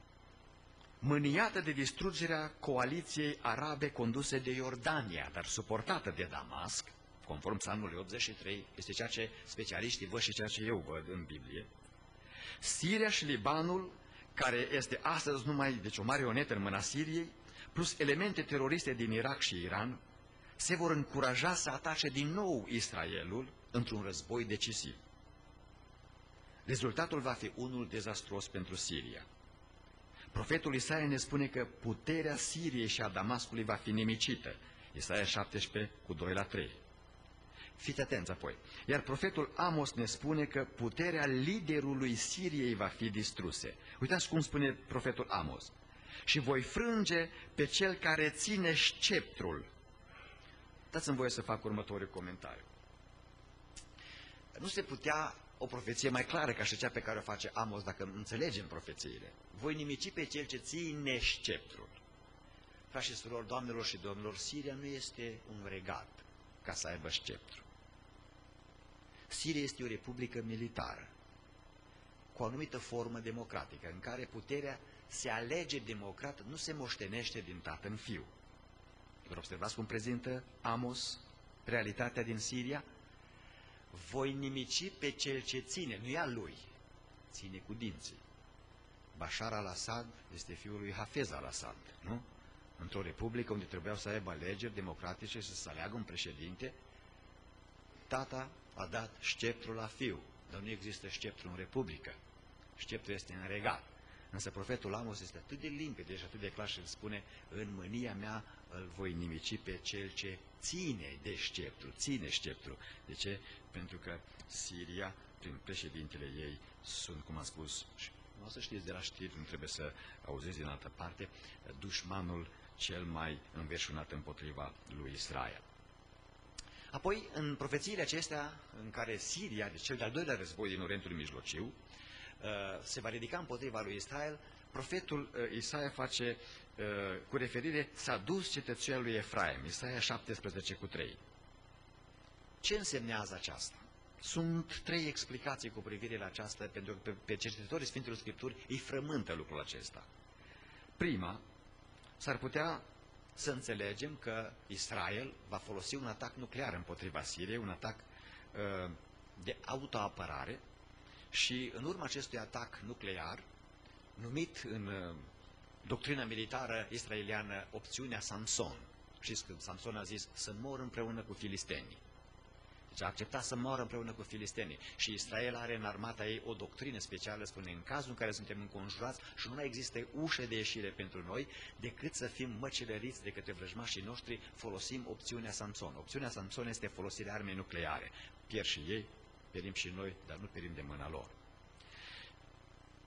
Speaker 1: Mâniată de distrugerea coaliției arabe conduse de Iordania, dar suportată de Damasc, conform Psalmului optzeci și trei, este ceea ce specialiștii văd și ceea ce eu văd în Biblie, Siria și Libanul, care este astăzi numai deci o marionetă în mâna Siriei, plus elemente teroriste din Irak și Iran, se vor încuraja să atace din nou Israelul într-un război decisiv. Rezultatul va fi unul dezastruos pentru Siria. Profetul Isaia ne spune că puterea Siriei și a Damascului va fi nimicită. Isaia șaptesprezece cu doi la trei. Fiți atenți apoi. Iar profetul Amos ne spune că puterea liderului Siriei va fi distruse. Uitați cum spune profetul Amos. Și voi frânge pe cel care ține sceptrul. Dați-mi voie să fac următorul comentariu. Nu se putea o profeție mai clară ca și cea pe care o face Amos, dacă înțelegem profețiile. Voi nimici pe cel ce ține sceptrul. Frați și surori, doamnelor și domnilor, Siria nu este un regat ca să aibă sceptru. Siria este o republică militară, cu o anumită formă democratică, în care puterea se alege democrat, nu se moștenește din tată în fiu. Vă observați cum prezintă Amos realitatea din Siria? Voi nimici pe cel ce ține, nu e al lui, ține cu dinții. Bashar al-Assad este fiul lui Hafez al-Assad, nu? Într-o republică unde trebuiau să aibă alegeri democratice și să se aleagă un președinte, tata a dat sceptrul la fiu, dar nu există sceptru în republică. Sceptrul este în regat. Însă profetul Amos este atât de limpede și atât de clar și îl spune: în mânia mea îl voi nimici pe cel ce ține de sceptru, ține sceptru. De ce? Pentru că Siria, prin președintele ei, sunt, cum am spus, și nu o să știți de la știri, nu trebuie să auziți din altă parte, dușmanul cel mai înverșunat împotriva lui Israel. Apoi, în profețiile acestea, în care Siria, de cel de-al doilea război din Orientul Mijlociu, se va ridica împotriva lui Israel, profetul Isaia face cu referire: s-a dus cetățuia lui Efraim, Isaia șaptesprezece cu trei. Ce însemnează aceasta? Sunt trei explicații cu privire la aceasta, pentru că pe, pe cercetătorii Sfintelor Scripturi îi frământă lucrul acesta. Prima, s-ar putea să înțelegem că Israel va folosi un atac nuclear împotriva Siriei, un atac uh, de autoapărare, și în urma acestui atac nuclear, numit în uh, doctrina militară israeliană opțiunea Samson, știți că Samson a zis să mor împreună cu filistenii. Deci a acceptat să moară împreună cu filistenii. Și Israel are în armata ei o doctrină specială, spune: în cazul în care suntem înconjurați și nu mai există ușă de ieșire pentru noi, decât să fim măcelăriți de către vrăjmașii noștri, folosim opțiunea Samson. Opțiunea Samson este folosirea armei nucleare. Pierd și ei, pierim și noi, dar nu pierim de mâna lor.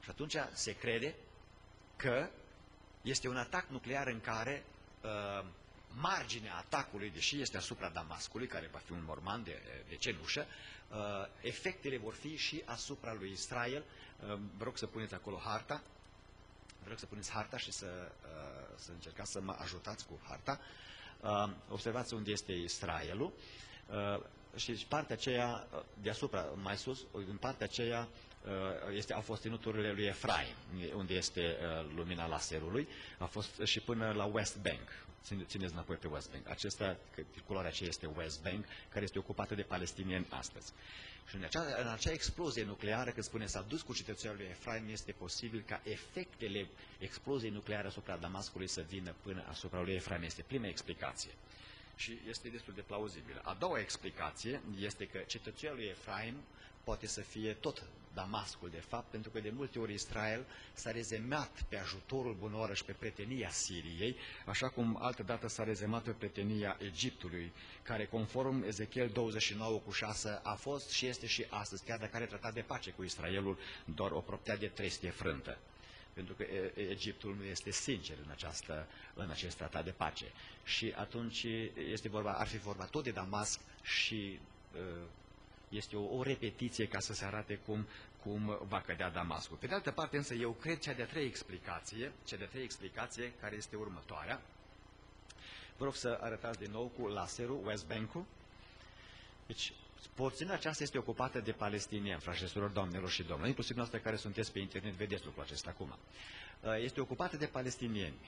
Speaker 1: Și atunci se crede că este un atac nuclear în care uh, marginea atacului, deși este asupra Damascului, care va fi un morman de, de cenușă, uh, efectele vor fi și asupra lui Israel. Uh, vă rog să puneți acolo harta. Vă rog să puneți harta și să, uh, să încercați să mă ajutați cu harta. Uh, observați unde este Israelul. Uh, și partea aceea, deasupra, mai sus, în partea aceea, Este, au fost ținuturile lui Efraim, unde este uh, lumina laserului, a fost și până la West Bank. Ține, țineți înapoi pe West Bank. Acesta, culoarea aceea este West Bank, care este ocupată de palestinieni astăzi. Și în acea, în acea explozie nucleară, când spune s-a dus cu cetățenii lui Efraim, este posibil ca efectele exploziei nucleare asupra Damascului să vină până asupra lui Efraim. Este prima explicație. Și este destul de plauzibil. A doua explicație este că cetățenii lui Efraim poate să fie tot Damascul, de fapt, pentru că de multe ori Israel s-a rezemat pe ajutorul bunoră și pe prietenia Siriei, așa cum altădată s-a rezemat pe prietenia Egiptului, care, conform Ezechiel douăzeci și nouă cu șase, a fost și este și astăzi, chiar dacă are tratat de pace cu Israelul, doar o proptea de trestie frântă. Pentru că Egiptul nu este sincer în, această, în acest tratat de pace. Și atunci este vorba, ar fi vorba tot de Damasc și este o, o repetiție ca să se arate cum, cum va cădea Damascul. Pe de altă parte, însă, eu cred cea de-a treia explicație, cea de-a treia explicație, care este următoarea. Vă rog să arătați din nou cu laserul, West Bank-ul. Deci, porțiunea aceasta este ocupată de palestinieni, frați și surori, doamnelor și domnilor. Inclusiv noastre care sunteți pe internet, vedeți lucrul acesta acum. Este ocupată de palestinieni.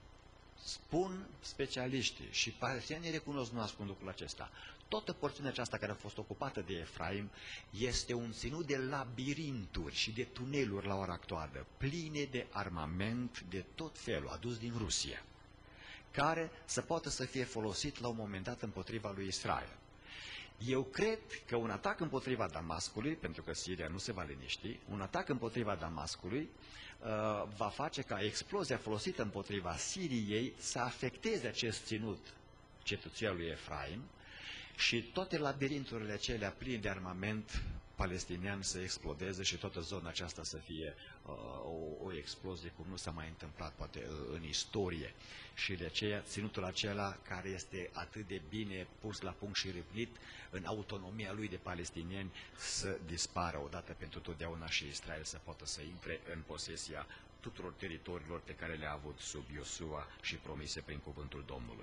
Speaker 1: Spun specialiștii și palestinienii recunosc, nu ascund lucrul acesta. Toată porțiunea aceasta care a fost ocupată de Efraim este un ținut de labirinturi și de tuneluri la ora actuală, pline de armament de tot felul, adus din Rusia, care să poată să fie folosit la un moment dat împotriva lui Israel. Eu cred că un atac împotriva Damascului, pentru că Siria nu se va liniști, un atac împotriva Damascului uh, va face ca explozia folosită împotriva Siriei să afecteze acest ținut cetățuia lui Efraim și toate labirinturile acelea pline de armament palestinian să explodeze și toată zona aceasta să fie uh, o, o explozie cum nu s-a mai întâmplat poate în istorie. Și de aceea ținutul acela care este atât de bine pus la punct și râvnit în autonomia lui de palestinieni să dispară odată pentru totdeauna și Israel să poată să intre în posesia tuturor teritoriilor pe care le-a avut sub Iosua și promise prin cuvântul Domnului.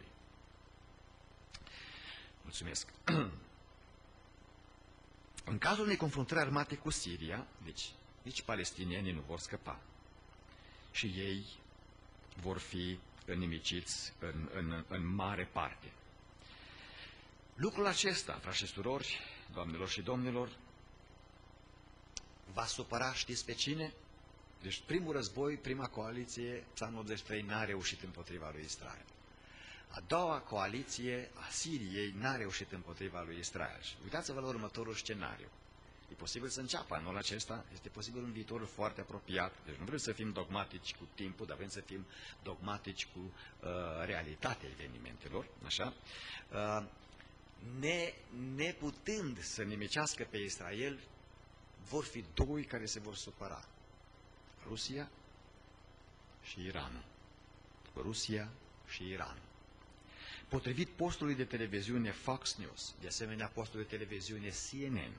Speaker 1: Mulțumesc. În cazul unei confruntări armate cu Siria, deci nici palestinienii nu vor scăpa. Și ei vor fi inimiciți în, în, în mare parte. Lucrul acesta, frați și surori, doamnelor și domnilor, va supăra, știți pe cine? Deci primul război, prima coaliție, Psalmul optzeci și trei n-a reușit împotriva lui Israel. A doua coaliție a Siriei n-a reușit împotriva lui Israel. Și uitați-vă la următorul scenariu. E posibil să înceapă anul acesta, este posibil un viitor foarte apropiat. Deci nu vrem să fim dogmatici cu timpul, dar vrem să fim dogmatici cu uh, realitatea evenimentelor, așa? Uh, ne, neputând să nimicească pe Israel, vor fi doi care se vor supăra. Rusia și Iranul. Rusia și Iranul. Potrivit postului de televiziune Fox News, de asemenea postului de televiziune C N N,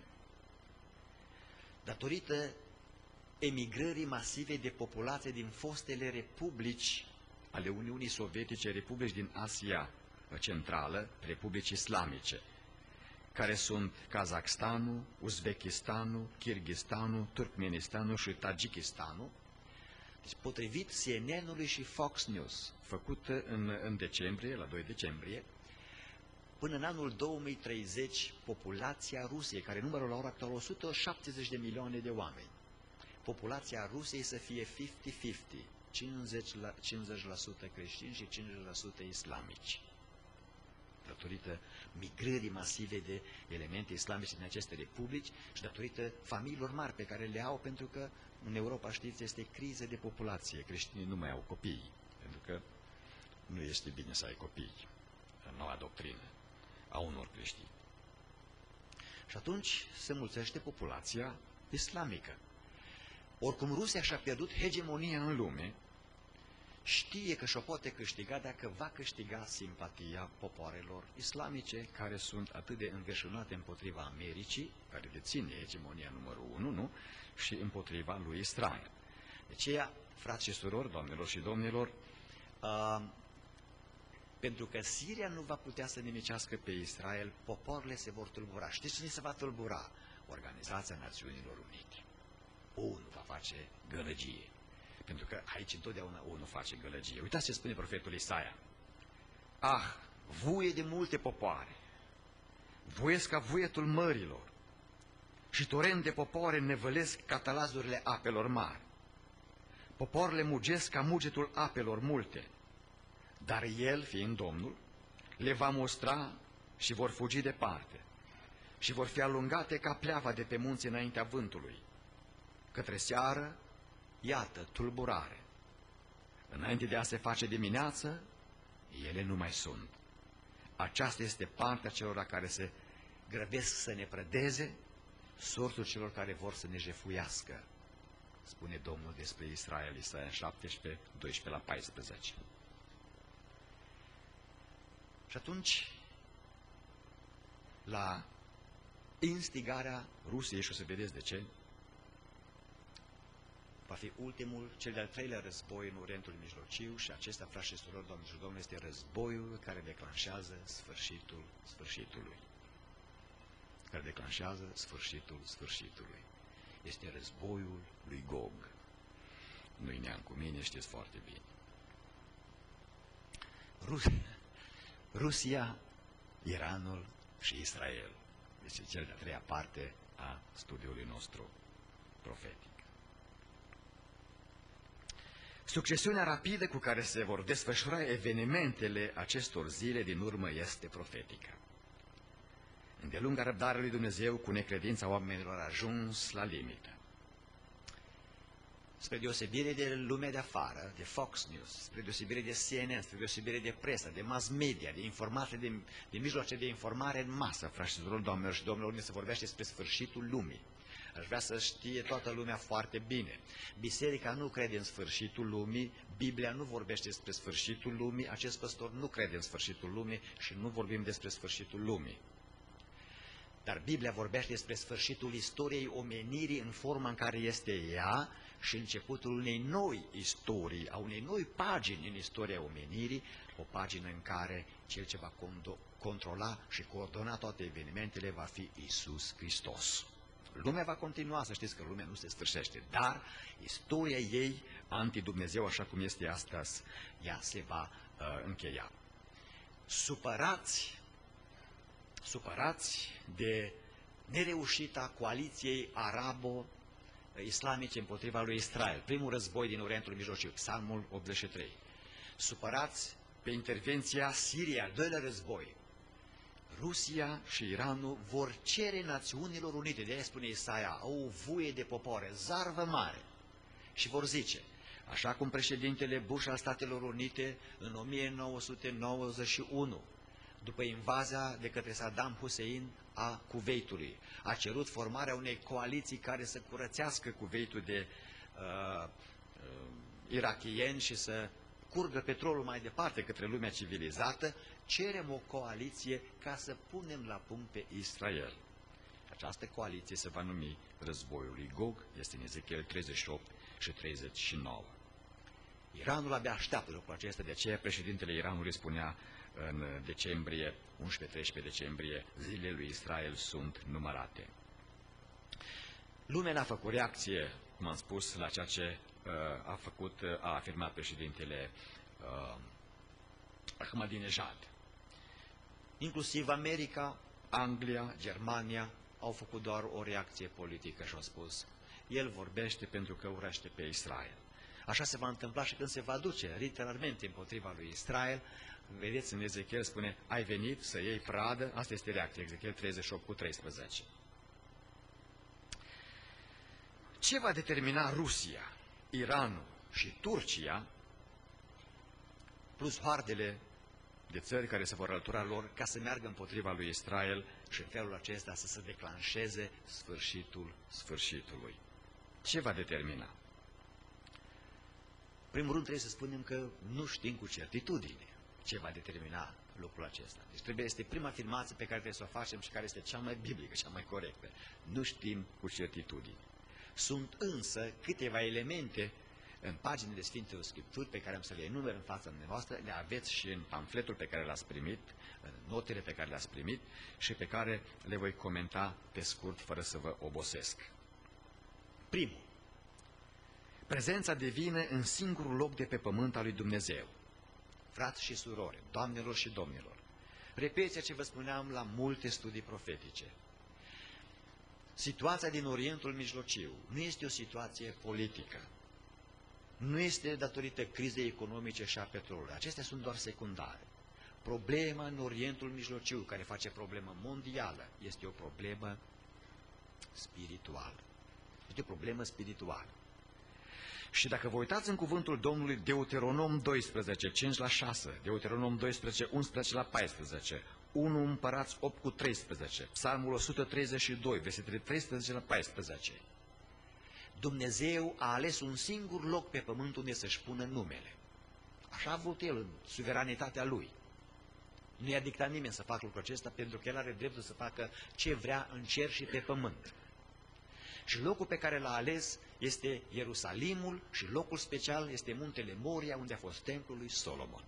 Speaker 1: datorită emigrării masive de populație din fostele republici ale Uniunii Sovietice, republici din Asia Centrală, republici islamice, care sunt Kazakhstanul, Uzbekistanul, Kirghistanul, Turkmenistanul și Tajikistanul. Deci, potrivit C N N-ului și Fox News, făcută în, în decembrie, la doi decembrie, până în anul două mii treizeci, populația Rusiei, care numără la ora actuală o sută șaptezeci de milioane de oameni, populația Rusiei să fie cincizeci la sută, cincizeci la sută creștini și cincizeci la sută islamici, datorită migrării masive de elemente islamice din aceste republici și datorită familiilor mari pe care le au, pentru că în Europa, știți, este criză de populație. Creștinii nu mai au copii, pentru că nu este bine să ai copii. Noua doctrină a unor creștini. Și atunci se mulțește populația islamică. Oricum Rusia și-a pierdut hegemonia în lume, știe că și-o poate câștiga dacă va câștiga simpatia popoarelor islamice, care sunt atât de înverșunate împotriva Americii, care deține hegemonia numărul unu, nu? Și împotriva lui Israel. De aceea, frați și surori, doamnelor și domnilor, uh, pentru că Siria nu va putea să nimicească pe Israel, popoarele se vor tulbura. Știți cine se va tulbura? Organizația Națiunilor Unite. ONU va face gălăgie. Pentru că aici întotdeauna ONU face gălăgie. Uitați ce spune profetul Isaia. Ah, vuie de multe popoare, vuiesc ca vuietul mărilor și torent de popoare nevălesc catalazurile apelor mari. Popoarele mugesc ca mugetul apelor multe, dar El, fiind Domnul, le va mostra și vor fugi departe și vor fi alungate ca pleava de pe munți înaintea vântului. Către seară, iată, tulburare. Înainte de a se face dimineață, ele nu mai sunt. Aceasta este partea celor care se grăbesc să ne prădeze, sortul celor care vor să ne jefuiască, spune Domnul despre Israel, Isaia șaptesprezece, doisprezece la paisprezece. Și atunci, la instigarea Rusiei, și o să vedeți de ce, va fi ultimul, cel de-al treilea război în Orientul Mijlociu și acesta, frați și surori, doamne și domnule, este războiul care declanșează sfârșitul sfârșitului. Care declanșează sfârșitul sfârșitului. Este războiul lui Gog. Nu-i neam cu mine, știți foarte bine. Rusia, Rusia, Iranul și Israel. Este cel de-a treia parte a studiului nostru profetic. Succesiunea rapidă cu care se vor desfășura evenimentele acestor zile din urmă este profetică. Îndelunga răbdarea lui Dumnezeu cu necredința oamenilor a ajuns la limită. Spre deosebire de lumea de afară, de Fox News, spre deosebire de C N N, spre deosebire de presă, de mass media, de informații, de, de mijloace de informare în masă, frați și surori, doamnelor și domnilor, unde se vorbește despre sfârșitul lumii. Aș vrea să știe toată lumea foarte bine. Biserica nu crede în sfârșitul lumii, Biblia nu vorbește despre sfârșitul lumii, acest păstor nu crede în sfârșitul lumii și nu vorbim despre sfârșitul lumii. Dar Biblia vorbește despre sfârșitul istoriei omenirii în forma în care este ea și începutul unei noi istorii, a unei noi pagini în istoria omenirii, o pagină în care cel ce va controla și coordona toate evenimentele va fi Iisus Hristos. Lumea va continua, să știți că lumea nu se sfârșește, dar istoria ei, anti-Dumnezeu, așa cum este astăzi, ea se va uh, încheia. Supărați, supărați de nereușita coaliției arabo-islamice împotriva lui Israel, primul război din Orientul Mijlociu, Psalmul optzeci și trei. Supărați pe intervenția Siriei, al doilea război. Rusia și Iranul vor cere Națiunilor Unite, de aia spune Isaia, o vuie de popoare, zarvă mare, și vor zice, așa cum președintele Bush al Statelor Unite în o mie nouă sute nouăzeci și unu, după invazia de către Saddam Hussein a Kuwaitului, a cerut formarea unei coaliții care să curățească Kuwaitul de uh, uh, irakieni și să curgă petrolul mai departe către lumea civilizată, cerem o coaliție ca să punem la punct pe Israel. Această coaliție se va numi războiul lui Gog, este în Ezechiel treizeci și opt și treizeci și nouă. Iranul abia așteaptă lucrul acesta, de aceea președintele Iranului spunea în decembrie, unsprezece-treisprezece decembrie, zilele lui Israel sunt numărate. Lumea n-a făcut reacție, cum am spus, la ceea ce uh, a făcut, uh, a afirmat președintele uh, Ahmadinejad. Inclusiv America, Anglia, Germania au făcut doar o reacție politică și au spus, el vorbește pentru că urăște pe Israel. Așa se va întâmpla și când se va duce literalmente împotriva lui Israel. Vedeți, în Ezechiel spune, ai venit să iei pradă, asta este reacția, Ezechiel treizeci și opt cu treisprezece. Ce va determina Rusia, Iranul și Turcia, plus hoardele de țări care se vor alătura lor, ca să meargă împotriva lui Israel și în felul acesta să se declanșeze sfârșitul sfârșitului? Ce va determina?
Speaker 2: Primul rând trebuie să spunem că nu știm cu certitudine ce va determina lucrul acesta. Deci trebuie, este prima afirmație pe care trebuie să o facem și care este cea mai biblică, cea mai corectă. Nu știm cu certitudine. Sunt însă câteva elemente în paginile Sfintelor Scripturi pe care am să le enumer în fața dumneavoastră, le aveți și în pamfletul pe care l-ați primit, în notele pe care le-ați primit și pe care le voi comenta pe scurt, fără să vă obosesc. Primul. Prezența divină în singurul loc de pe pământ al lui Dumnezeu. Frați și surori, doamnelor și domnilor, repet ceea ce vă spuneam la multe studii profetice. Situația din Orientul Mijlociu nu este o situație politică. Nu este datorită crizei economice și a petrolului. Acestea sunt doar secundare. Problema în Orientul Mijlociu, care face problemă mondială, este o problemă spirituală. Este o problemă spirituală. Și dacă vă uitați în cuvântul Domnului, Deuteronom doisprezece, cinci la șase, Deuteronom doisprezece, unsprezece la paisprezece, unu Împărați opt cu treisprezece, Psalmul o sută treizeci și doi, versetele treisprezece la paisprezece, Dumnezeu a ales un singur loc pe pământ unde să-și pună numele. Așa a avut El în suveranitatea Lui. Nu i-a dictat nimeni să facă lucrul acesta, pentru că El are dreptul să facă ce vrea în cer și pe pământ. Și locul pe care l-a ales este Ierusalimul și locul special este muntele Moria, unde a fost templul lui Solomon.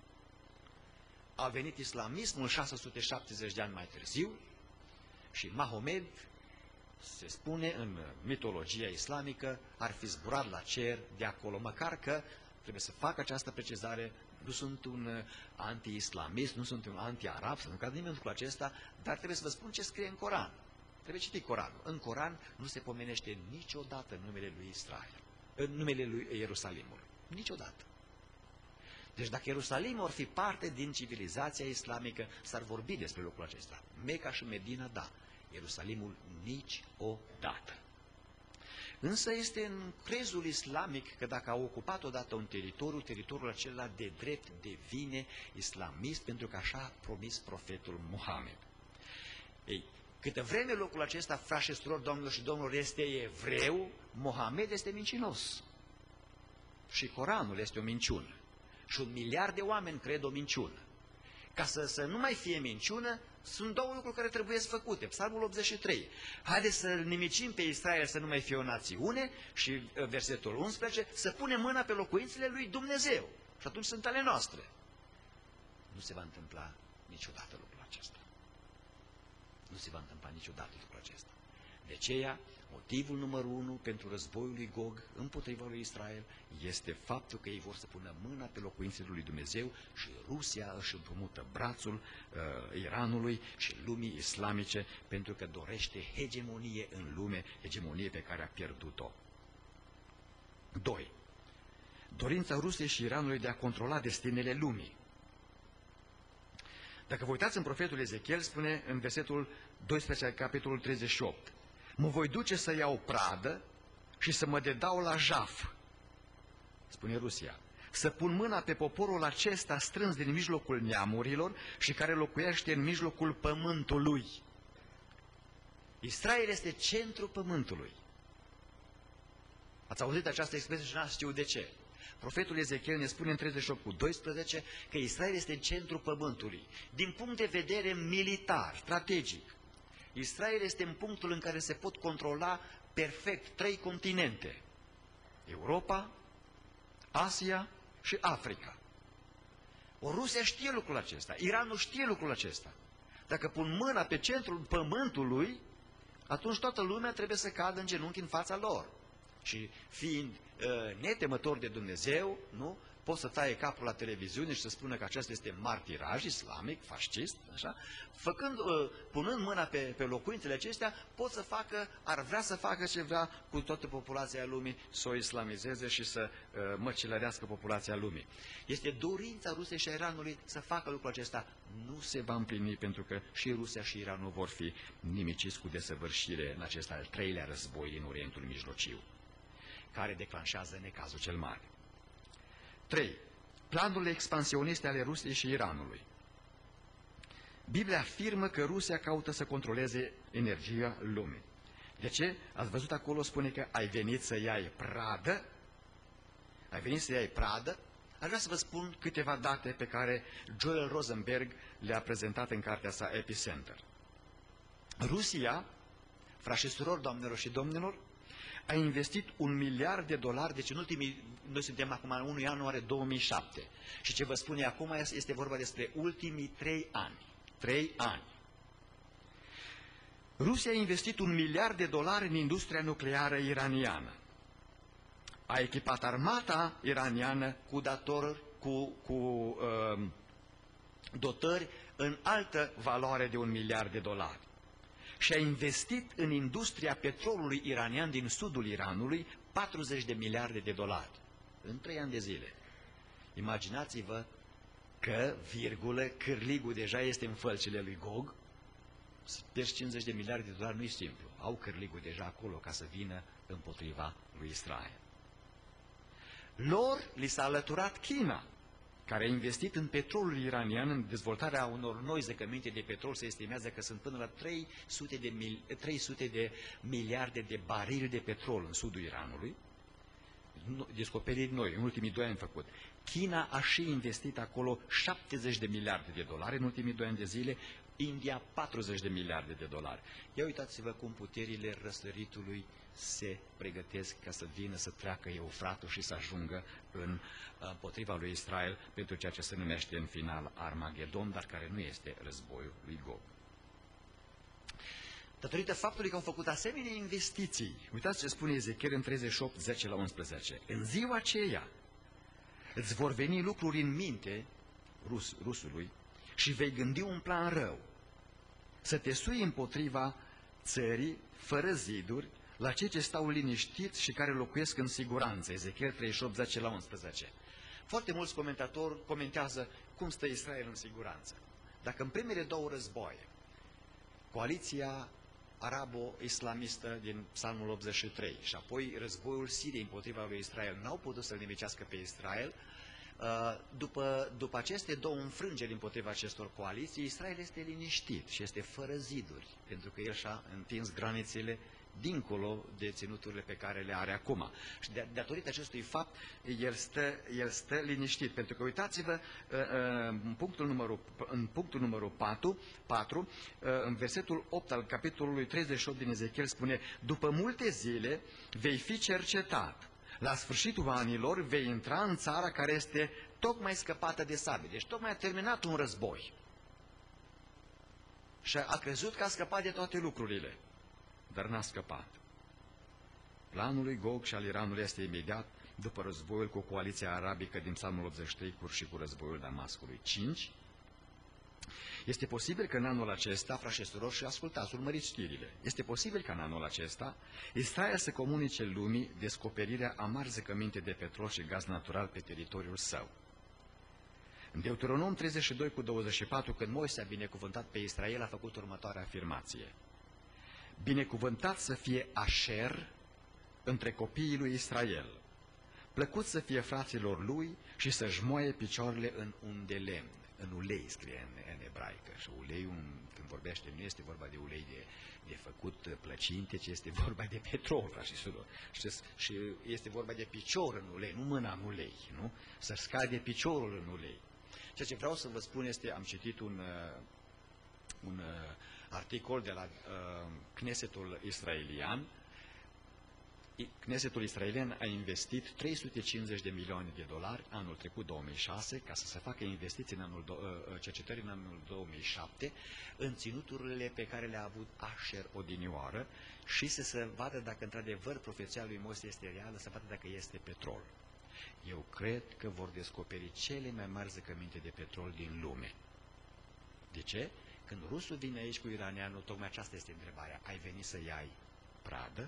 Speaker 2: A venit islamismul șase sute șaptezeci de ani mai târziu și Mahomed, se spune în mitologia islamică, ar fi zburat la cer de acolo, măcar că trebuie să fac această precizare. Nu sunt un anti-islamist, nu sunt un anti-arab, să nu cred nimeni lucrul acesta, dar trebuie să vă spun ce scrie în Coran. Trebuie citit Coranul. În Coran nu se pomenește niciodată numele lui Israel, în numele lui Ierusalimul. Niciodată. Deci dacă Ierusalimul ar fi parte din civilizația islamică, s-ar vorbi despre lucrul acesta. Meca și Medina, da. Ierusalimul niciodată. Însă este în crezul islamic că dacă a ocupat odată un teritoriu, teritoriul acela de drept devine islamist, pentru că așa a promis profetul Muhammed. Ei, câtă vreme locul acesta, frați și surori, domnilor și domnilor, este evreu, Mohamed este mincinos. Și Coranul este o minciună. Și un miliard de oameni cred o minciună. Ca să, să nu mai fie minciună, sunt două lucruri care trebuie să făcute. Psalmul optzeci și trei. Haideți să nimicim pe Israel să nu mai fie o națiune și versetul unsprezece, să punem mâna pe locuințele lui Dumnezeu. Și atunci sunt ale noastre. Nu se va întâmpla niciodată lucrul acesta. Nu se va întâmpla niciodată lucrul acesta. De aceea, motivul numărul unu pentru războiul lui Gog împotriva lui Israel este faptul că ei vor să pună mâna pe locuințele lui Dumnezeu și Rusia își împrumută brațul uh, Iranului și lumii islamice pentru că dorește hegemonie în lume, hegemonie pe care a pierdut-o. doi. Dorința Rusiei și Iranului de a controla destinele lumii. Dacă vă uitați în profetul Ezechiel, spune în versetul doisprezece, capitolul treizeci și opt, mă voi duce să iau pradă și să mă dedau la jaf, spune Rusia, să pun mâna pe poporul acesta strâns din mijlocul neamurilor și care locuiește în mijlocul pământului. Israel este centrul pământului. Ați auzit această expresie și n-ați știut de ce. Profetul Ezechiel ne spune în treizeci și opt cu doisprezece că Israel este în centrul pământului. Din punct de vedere militar, strategic, Israel este în punctul în care se pot controla perfect trei continente. Europa, Asia și Africa. O Rusia știe lucrul acesta, Iranul știe lucrul acesta. Dacă pun mâna pe centrul pământului, atunci toată lumea trebuie să cadă în genunchi în fața lor. Și fiind uh, netemător de Dumnezeu, nu? Pot să taie capul la televiziune și să spună că acesta este martiraj islamic, fascist, așa? Făcând, uh, punând mâna pe, pe locuințele acestea, pot să facă, ar vrea să facă ce vrea cu toată populația lumii, să o islamizeze și să uh, măcelărească populația lumii. Este dorința Rusiei și a Iranului să facă lucrul acesta. Nu se va împlini pentru că și Rusia și Iranul vor fi nimiciți cu desăvârșire în acest al treilea război din Orientul Mijlociu, care declanșează necazul cel mare. trei. Planurile expansioniste ale Rusiei și Iranului. Biblia afirmă că Rusia caută să controleze energia lumii.
Speaker 1: De ce? Ați văzut acolo, spune că ai venit să iai pradă, ai venit să iai pradă. Aș vrea să vă spun câteva date pe care Joel Rosenberg le-a prezentat în cartea sa Epicenter. Rusia, frați și surori, doamnelor și domnilor, a investit un miliard de dolari, deci în ultimii, noi suntem acum în unu ianuarie două mii șapte. Și ce vă spune acum este vorba despre ultimii trei ani. Trei ani. Rusia a investit un miliard de dolari în industria nucleară iraniană. A echipat armata iraniană cu dator, cu, cu uh, dotări în altă valoare de un miliard de dolari. Și a investit în industria petrolului iranian din sudul Iranului patruzeci de miliarde de dolari în trei ani de zile. Imaginați-vă că, virgulă, cârligul deja este în fălcile lui Gog. Să pierzi cincizeci de miliarde de dolari nu e simplu. Au cârligul deja acolo ca să vină împotriva lui Israel. Lor li s-a alăturat China, care a investit în petrolul iranian, în dezvoltarea unor noi zăcăminte de petrol. Se estimează că sunt până la trei sute de, mil, trei sute de miliarde de barili de petrol în sudul Iranului. Descoperiri noi, în ultimii doi ani făcut. China a și investit acolo șaptezeci de miliarde de dolari în ultimii doi ani de zile, India patruzeci de miliarde de dolari. Ia uitați-vă cum puterile răsăritului se pregătesc ca să vină să treacă Eufratul și să ajungă în, împotriva lui Israel pentru ceea ce se numește în final Armagedon, dar care nu este războiul lui Gog. Datorită faptului că au făcut asemenea investiții, uitați ce spune Ezechiel în treizeci și opt, zece la unsprezece. În ziua aceea îți vor veni lucruri în minte rus, rusului și vei gândi un plan rău, să te sui împotriva țării fără ziduri, la cei ce stau liniștiți și care locuiesc în siguranță. Ezechiel treizeci și opt, zece la unsprezece. Foarte mulți comentatori comentează cum stă Israel în siguranță. Dacă în primele două războaie, coaliția arabo-islamistă din Psalmul optzeci și trei și apoi războiul Siriei împotriva lui Israel n-au putut să-l nimicească pe Israel, după, după aceste două înfrângeri împotriva acestor coaliții, Israel este liniștit și este fără ziduri, pentru că el și-a întins granițele dincolo de ținuturile pe care le are acum. Și de, datorită acestui fapt, el stă, el stă liniștit. Pentru că, uitați-vă, în punctul numărul, în punctul numărul patru, patru, în versetul opt al capitolului treizeci și opt din Ezechiel spune: după multe zile vei fi cercetat. La sfârșitul anilor vei intra în țara care este tocmai scăpată de sabie. Deci tocmai a terminat un război. Și a crezut că a scăpat de toate lucrurile. Dar n-a scăpat. Planul lui Gog și al Iranului este imediat după războiul cu coaliția arabică din Psalmul optzeci și trei și cu războiul Damascului. cinci. Este posibil că în anul acesta, frați și surori, și ascultați, urmăriți știrile, este posibil că în anul acesta Israel să comunice lumii descoperirea a mari zăcăminte de petrol și gaz natural pe teritoriul său. În Deuteronom treizeci și doi cu douăzeci și patru, când Moise a binecuvântat pe Israel, a făcut următoarea afirmație: binecuvântat să fie Asher între copiii lui Israel, plăcut să fie fraților lui și să-și moaie picioarele în un de lemn. În ulei scrie în, în ebraică. Și uleiul, când vorbește, nu este vorba de ulei de, de făcut plăcinte, ci este vorba de petrol, frați și surori. Și este vorba de picior în ulei, nu mâna în ulei, nu? Să scade piciorul în ulei. Ceea ce vreau să vă spun este, am citit un, un articol de la uh, Knesetul israelian. Knesetul israelian a investit trei sute cincizeci de milioane de dolari anul trecut, două mii șase, ca să se facă investiții în anul, uh, cercetări în anul două mii șapte în ținuturile pe care le-a avut Asher odinioară și să se vadă dacă într-adevăr profeția lui Moise este reală, să vadă dacă este petrol. Eu cred că vor descoperi cele mai mari zăcăminte de petrol din lume. De ce? Când rusul vine aici cu iranianul, tocmai aceasta este întrebarea. Ai venit să iai pradă?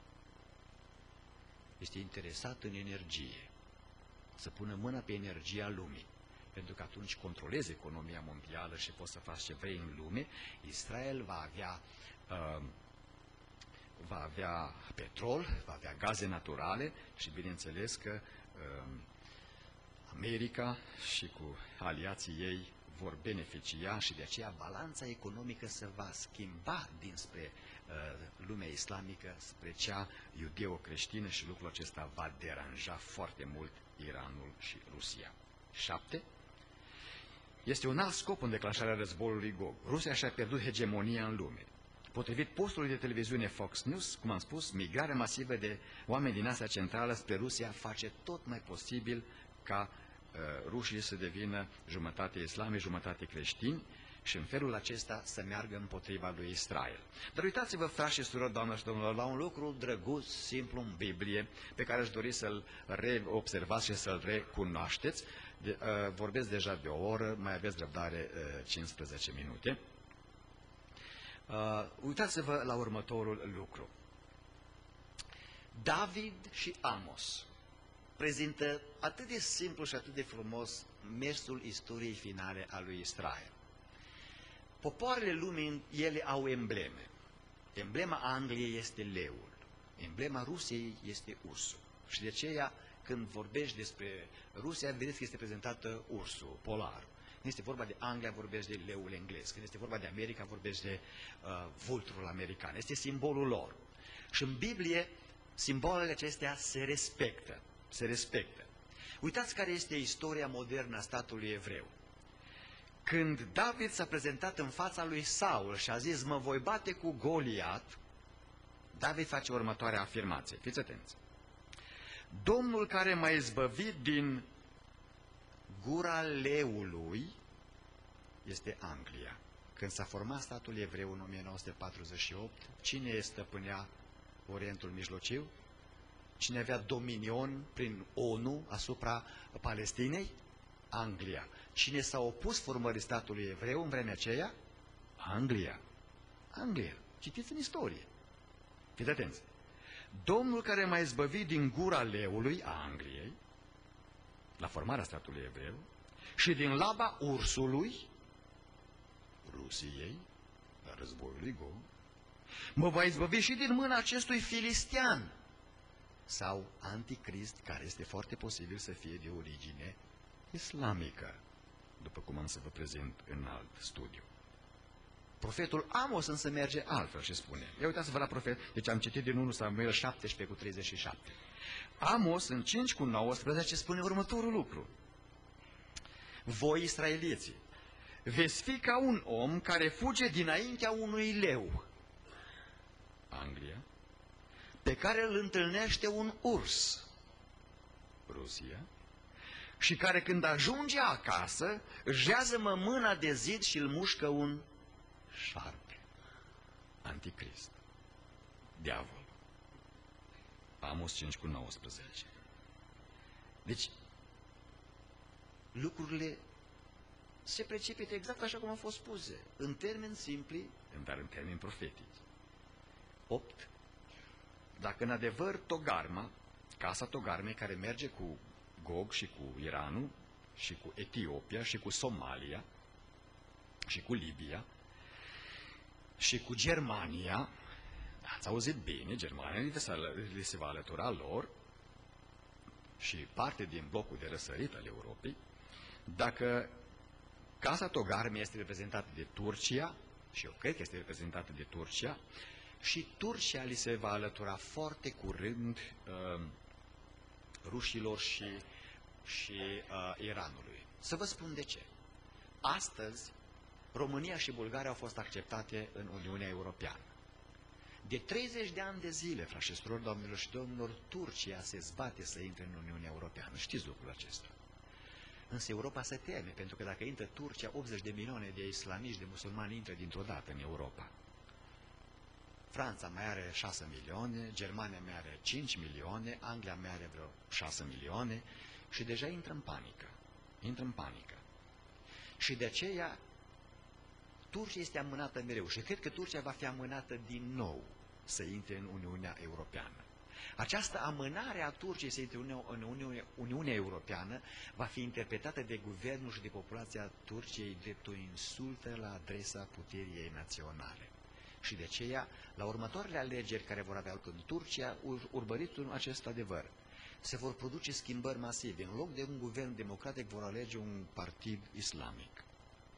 Speaker 1: Este interesat în energie. Să pună mâna pe energia lumii. Pentru că atunci controlezi economia mondială și poți să faci ce vrei în lume. Israel va avea, uh, va avea petrol, va avea gaze naturale și bineînțeles că uh, America și cu aliații ei
Speaker 2: vor beneficia și de aceea balanța economică se va schimba dinspre uh, lumea islamică spre cea iudeo-creștină și lucrul acesta va deranja foarte mult Iranul și Rusia. Șapte. Este un alt scop în declanșarea războiului Gog. Rusia și-a pierdut hegemonia în lume. Potrivit postului de televiziune Fox News, cum am spus, migrarea masivă de oameni din Asia Centrală spre Rusia face tot mai posibil ca uh, rușii să devină jumătate islami, jumătate creștini și în felul acesta să meargă împotriva lui Israel. Dar uitați-vă, frați și surori, doamnă și domnilor, la un lucru drăguț, simplu în Biblie, pe care aș dori să-l reobservați și să-l recunoașteți. De, uh, vorbesc deja de o oră, mai aveți răbdare uh, cincisprezece minute. Uh, uitați-vă la următorul lucru. David și Amos prezintă atât de simplu și atât de frumos mersul istoriei finale a lui Israel. Popoarele lumii, ele au embleme. Emblema Angliei este leul. Emblema Rusiei este ursul. Și de aceea, când vorbești despre Rusia, vedeți că este prezentată ursul, polarul. Când este vorba de Anglia, vorbești de leul englez. Când este vorba de America, vorbești de uh, vulturul american. Este simbolul lor. Și în Biblie, simbolele acestea se respectă. Se respectă. Uitați care este istoria modernă a statului evreu. Când David s-a prezentat în fața lui Saul și a zis, mă voi bate cu Goliat, David face următoarea afirmație. Fiți atenți. Domnul care m-a izbăvit din gura leului este Anglia. Când s-a format statul evreu în o mie nouă sute patruzeci și opt, cine stăpânea Orientul Mijlociu? Cine avea dominion prin ONU asupra Palestinei? Anglia. Cine s-a opus formării statului evreu în vremea aceea? Anglia. Anglia. Citiți în istorie. Fiți atenți. Domnul care m-a izbăvit din gura leului a Angliei, la formarea statului evreu, și din laba ursului, Rusiei, la războiul lui Gog, mă va izbăvi și din mâna acestui filistean, sau anticrist, care este foarte posibil să fie de origine islamică, după cum am să vă prezint în alt studiu. Profetul Amos însă merge altfel și spune, ia uitați-vă la profet, deci am citit din unu Samuel șaptesprezece cu treizeci și șapte. Amos în cinci cu nouăsprezece spune următorul lucru. Voi, israeliții, veți fi ca un om care fuge dinaintea unui leu, Anglia, pe care îl întâlnește un urs, Rusia, și care când ajunge acasă, își jează-mă mâna de zid și îl mușcă un șarpe, anticrist, diavol. Amos cinci cu nouăsprezece. Deci, lucrurile se precipită exact așa cum au fost spuse, în termeni simpli, dar în termeni profetici. opt. Dacă în adevăr Togarma, casa Togarmei care merge cu Gog și cu Iranul și cu Etiopia și cu Somalia și cu Libia și cu Germania, ați auzit bine, Germania li se va alătura lor și parte din blocul de răsărit al Europei, dacă casa Togarmei este reprezentată de Turcia, și eu cred că este reprezentată de Turcia, și Turcia li se va alătura foarte curând uh, rușilor și, și uh, Iranului. Să vă spun de ce. Astăzi, România și Bulgaria au fost acceptate în Uniunea Europeană. De treizeci de ani de zile, frați și surori, doamnelor și domnilor, Turcia se zbate să intre în Uniunea Europeană. Știți lucrul acesta. Însă Europa se teme, pentru că dacă intră Turcia, optzeci de milioane de islamiști, de musulmani intră dintr-o dată în Europa. Franța mai are șase milioane, Germania mai are cinci milioane, Anglia mai are vreo șase milioane și deja intră în panică. Intră în panică. Și de aceea Turcia este amânată mereu și cred că Turcia va fi amânată din nou să intre în Uniunea Europeană. Această amânare a Turciei să intre în Uniunea, Uniunea Europeană va fi interpretată de guvernul și de populația Turciei drept o insultă la adresa puterii ei naționale. Și de aceea, la următoarele alegeri care vor avea loc în Turcia, urmăriți acest adevăr. Se vor produce schimbări masive. În loc de un guvern democratic vor alege un partid islamic.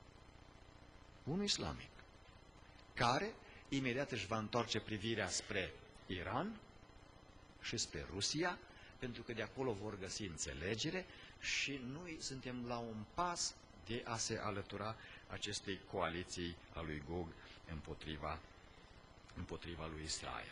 Speaker 2: unul islamic, care imediat își va întoarce privirea spre Iran și spre Rusia, pentru că de acolo vor găsi înțelegere și noi suntem la un pas de a se alătura acestei coaliții a lui Gog împotriva, împotriva lui Israel.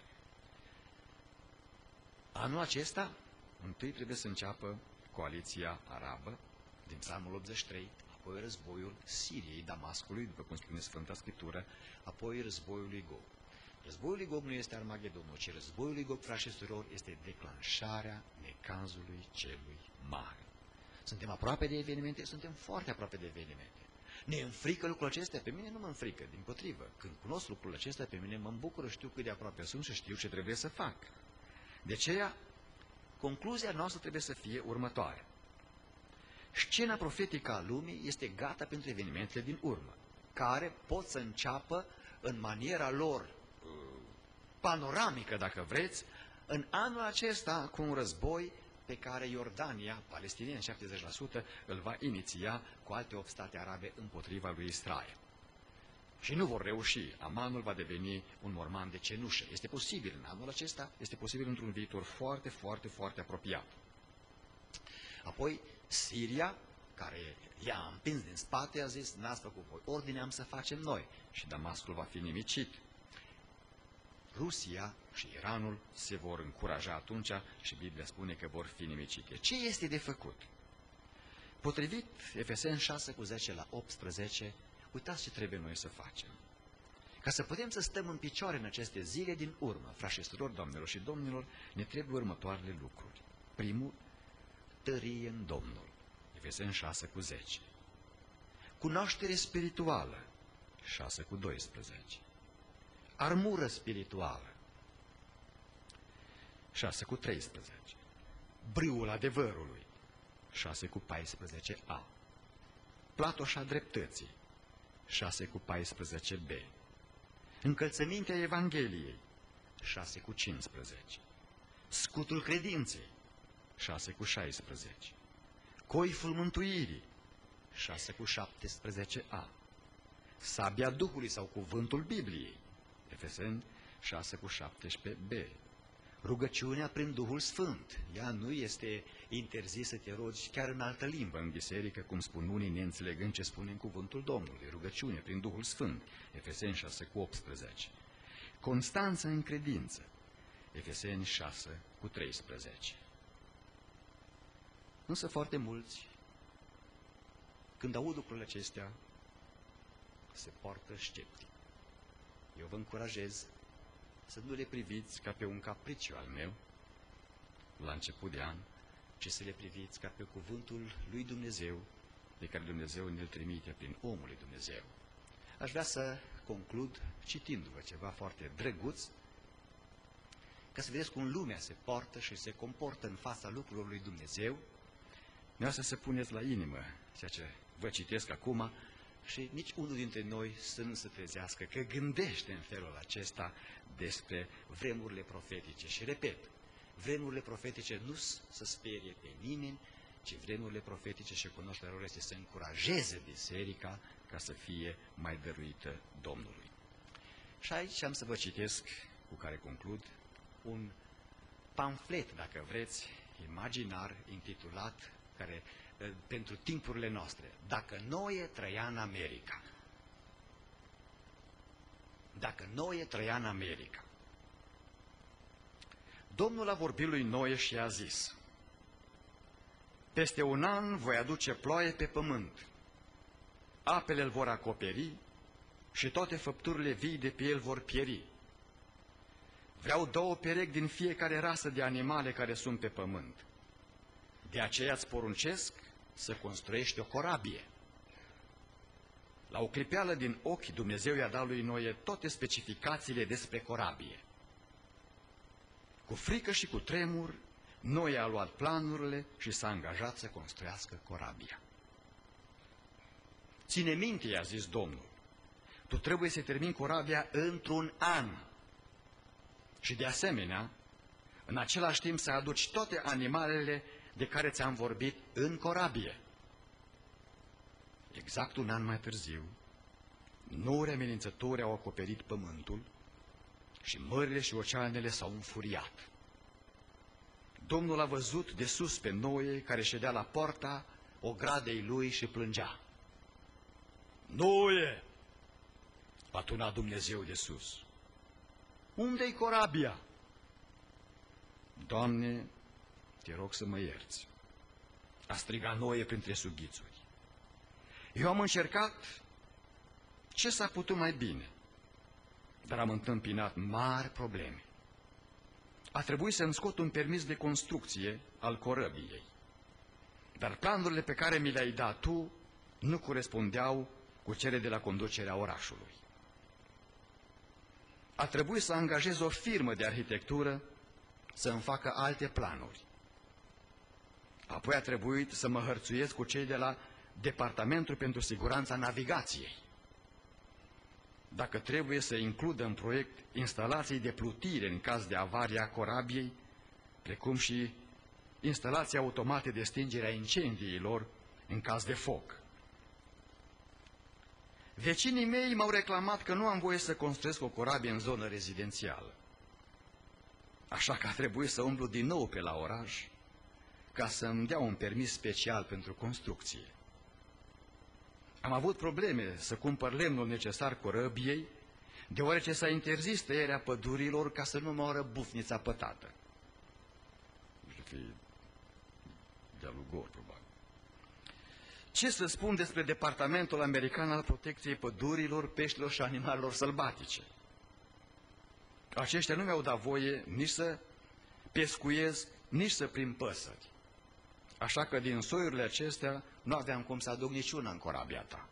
Speaker 2: Anul acesta, întâi trebuie să înceapă coaliția arabă din Psalmul optzeci și trei, apoi războiul Siriei, Damascului, după cum spune Sfânta Scriptură, apoi războiul lui Gog. Războiul lui Gog nu este Armagedonul, ci războiul lui Gog, frați și surori, este declanșarea necazului celui mare. Suntem aproape de evenimente, suntem foarte aproape de evenimente. Ne înfrică lucrul acesta? Pe mine nu mă înfrică, dimpotrivă. Când cunosc lucrul acesta, pe mine mă îmbucură, știu cât de aproape sunt și știu ce trebuie să fac. De aceea, concluzia noastră trebuie să fie următoarea. Scena profetică a lumii este gata pentru evenimentele din urmă, care pot să înceapă în maniera lor panoramică, dacă vreți, în anul acesta cu un război pe care Iordania, palestinieni șaptezeci la sută, îl va iniția cu alte opt state arabe împotriva lui Israel. Și nu vor reuși. Amanul va deveni un morman de cenușă. Este posibil în anul acesta, este posibil într-un viitor foarte, foarte, foarte apropiat. Apoi, Siria, care i-a împins din spate, a zis, n-ați făcut voi ordine, am să facem noi. Și Damascul va fi nimicit. Rusia și Iranul se vor încuraja atunci și Biblia spune că vor fi nimicite. Ce este de făcut? Potrivit Efeseni șase cu zece la optsprezece, uitați ce trebuie noi să facem. Ca să putem să stăm în picioare în aceste zile din urmă, frați și surori, doamnelor și domnilor, ne trebuie următoarele lucruri. Primul, tărie în Domnul. Efeseni șase cu zece. Cunoaștere spirituală. șase cu doisprezece. Armură spirituală. șase cu treisprezece. Brâul adevărului. șase cu paisprezece a. Platoșa dreptății. șase cu paisprezece b. Încălțămintea Evangheliei. șase cu cincisprezece. Scutul credinței. șase cu șaisprezece. Coiful mântuirii. șase cu șaptesprezece a. Sabia Duhului sau cuvântul Bibliei. Efeseni șase cu șaptesprezece b. Rugăciunea prin Duhul Sfânt. Ea nu este interzis să te rogi chiar în altă limbă în biserică, cum spun unii neînțelegând ce spune în cuvântul Domnului. Rugăciune prin Duhul Sfânt. Efeseni șase cu optsprezece. Constanță în credință. Efeseni șase cu treisprezece. Însă foarte mulți, când aud lucrurile acestea, se poartă sceptic. Eu vă încurajez să nu le priviți ca pe un capriciu al meu la început de an, ci să le priviți ca pe cuvântul lui Dumnezeu, pe care Dumnezeu ne-l trimite prin omul lui Dumnezeu. Aș vrea să conclud citindu-vă ceva foarte drăguț, ca să vedeți cum lumea se poartă și se comportă în fața lucrurilor lui Dumnezeu. Vreau să se puneți la inimă ceea ce vă citesc acum și nici unul dintre noi să nu se trezească că gândește în felul acesta despre vremurile profetice. Și repet, vremurile profetice nu să sperie pe nimeni, ci vremurile profetice și cunoașterea lor este să încurajeze biserica ca să fie mai dăruită Domnului. Și aici am să vă citesc, cu care conclud, un pamflet, dacă vreți, imaginar, intitulat, care pentru timpurile noastre, Dacă Noe trăia în America. Dacă Noe trăia în America. Domnul a vorbit lui Noe și a zis: peste un an voi aduce ploaie pe pământ, apele îl vor acoperi și toate făpturile vii de pe el vor pieri. Vreau două perechi din fiecare rasă de animale care sunt pe pământ. De aceea îți poruncesc să construiești o corabie. La o clipeală din ochi, Dumnezeu i-a dat lui Noe toate specificațiile despre corabie. Cu frică și cu tremur, Noe a luat planurile și s-a angajat să construiască corabia. Ține minte, i-a zis Domnul, tu trebuie să termini corabia într-un an. Și de asemenea, în același timp să aduci toate animalele de care ți-am vorbit în corabie. Exact un an mai târziu,
Speaker 1: Nori amenințători au acoperit pământul și mările și oceanele s-au înfuriat. Domnul a văzut de sus pe Noe, care ședea la poarta ogradei lui și plângea. Noe! A tunat Dumnezeu de sus. Unde-i corabia? Doamne, te rog să mă ierți. A strigat Noe printre sughițuri. Eu am încercat ce s-a putut mai bine, dar am întâmpinat mari probleme. A trebuit să-mi scot un permis de construcție al corăbiei, dar planurile pe care mi le-ai dat tu nu corespundeau cu cele de la conducerea orașului. A trebuit să angajez o firmă de arhitectură să îmi facă alte planuri. Apoi a trebuit să mă hărțuiesc cu cei de la Departamentul pentru Siguranța Navigației. Dacă trebuie să includă în proiect instalații de plutire în caz de avarie a corabiei, precum și instalații automate de stingere a incendiilor în caz de foc. Vecinii mei m-au reclamat că nu am voie să construiesc o corabie în zonă rezidențială. Așa că a trebuit să umblu din nou pe la oraș ca să-mi dea un permis special pentru construcție. Am avut probleme să cumpăr lemnul necesar corăbiei, deoarece s-a interzis tăierea pădurilor ca să nu moară bufnița pătată. De-a lui Gor, probabil. Ce să spun despre Departamentul American al Protecției Pădurilor, Peștilor și Animalelor Sălbatice? Aceștia nu mi-au dat voie nici să pescuiesc, nici să prind păsări. Așa că din soiurile acestea nu aveam cum să aduc niciuna în corabia ta.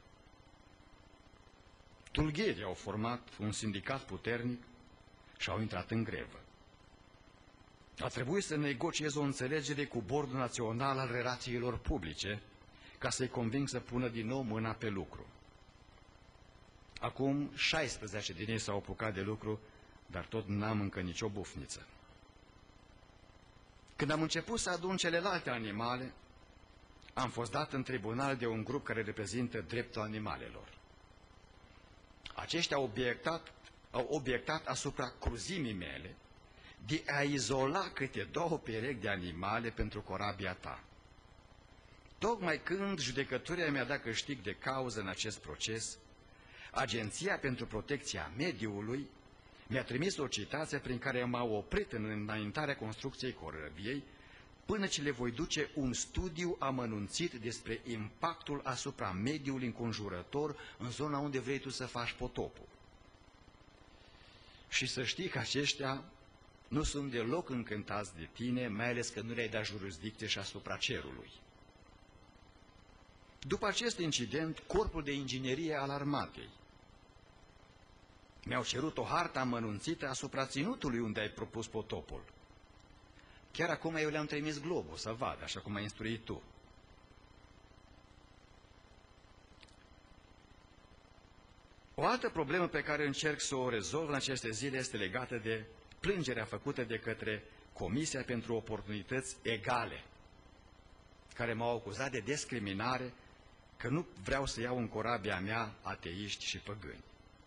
Speaker 1: Tulgherii au format un sindicat puternic și au intrat în grevă. A trebuit să negociez o înțelegere cu Bordul Național al Relațiilor Publice ca să-i conving să pună din nou mâna pe lucru. Acum șaisprezece din ei s-au apucat de lucru, dar tot n-am încă nicio bufniță. Când am început să adun celelalte animale, am fost dat în tribunal de un grup care reprezintă dreptul animalelor. Aceștia au obiectat, au obiectat asupra cruzimii mele de a izola câte două perechi de animale pentru corabia ta. Tocmai când judecătoria mi-a dat câștig de cauză în acest proces, Agenția pentru Protecția Mediului mi-a trimis o citație prin care m-au oprit în înaintarea construcției corăbiei până ce le voi duce un studiu amănunțit despre impactul asupra mediului înconjurător în zona unde vrei tu să faci potopul. Și să știi că aceștia nu sunt deloc încântați de tine, mai ales că nu le-ai dat jurisdicție și asupra cerului. După acest incident, Corpul de Inginerie al Armatei mi-au cerut o hartă amănunțită asupra ținutului unde ai propus potopul. Chiar acum eu le-am trimis globul să vadă, așa cum ai instruit tu. O altă problemă pe care încerc să o rezolv în aceste zile este legată de plângerea făcută de către Comisia pentru Oportunități Egale, care m-au acuzat de discriminare că nu vreau să iau în corabia mea ateiști și păgâni.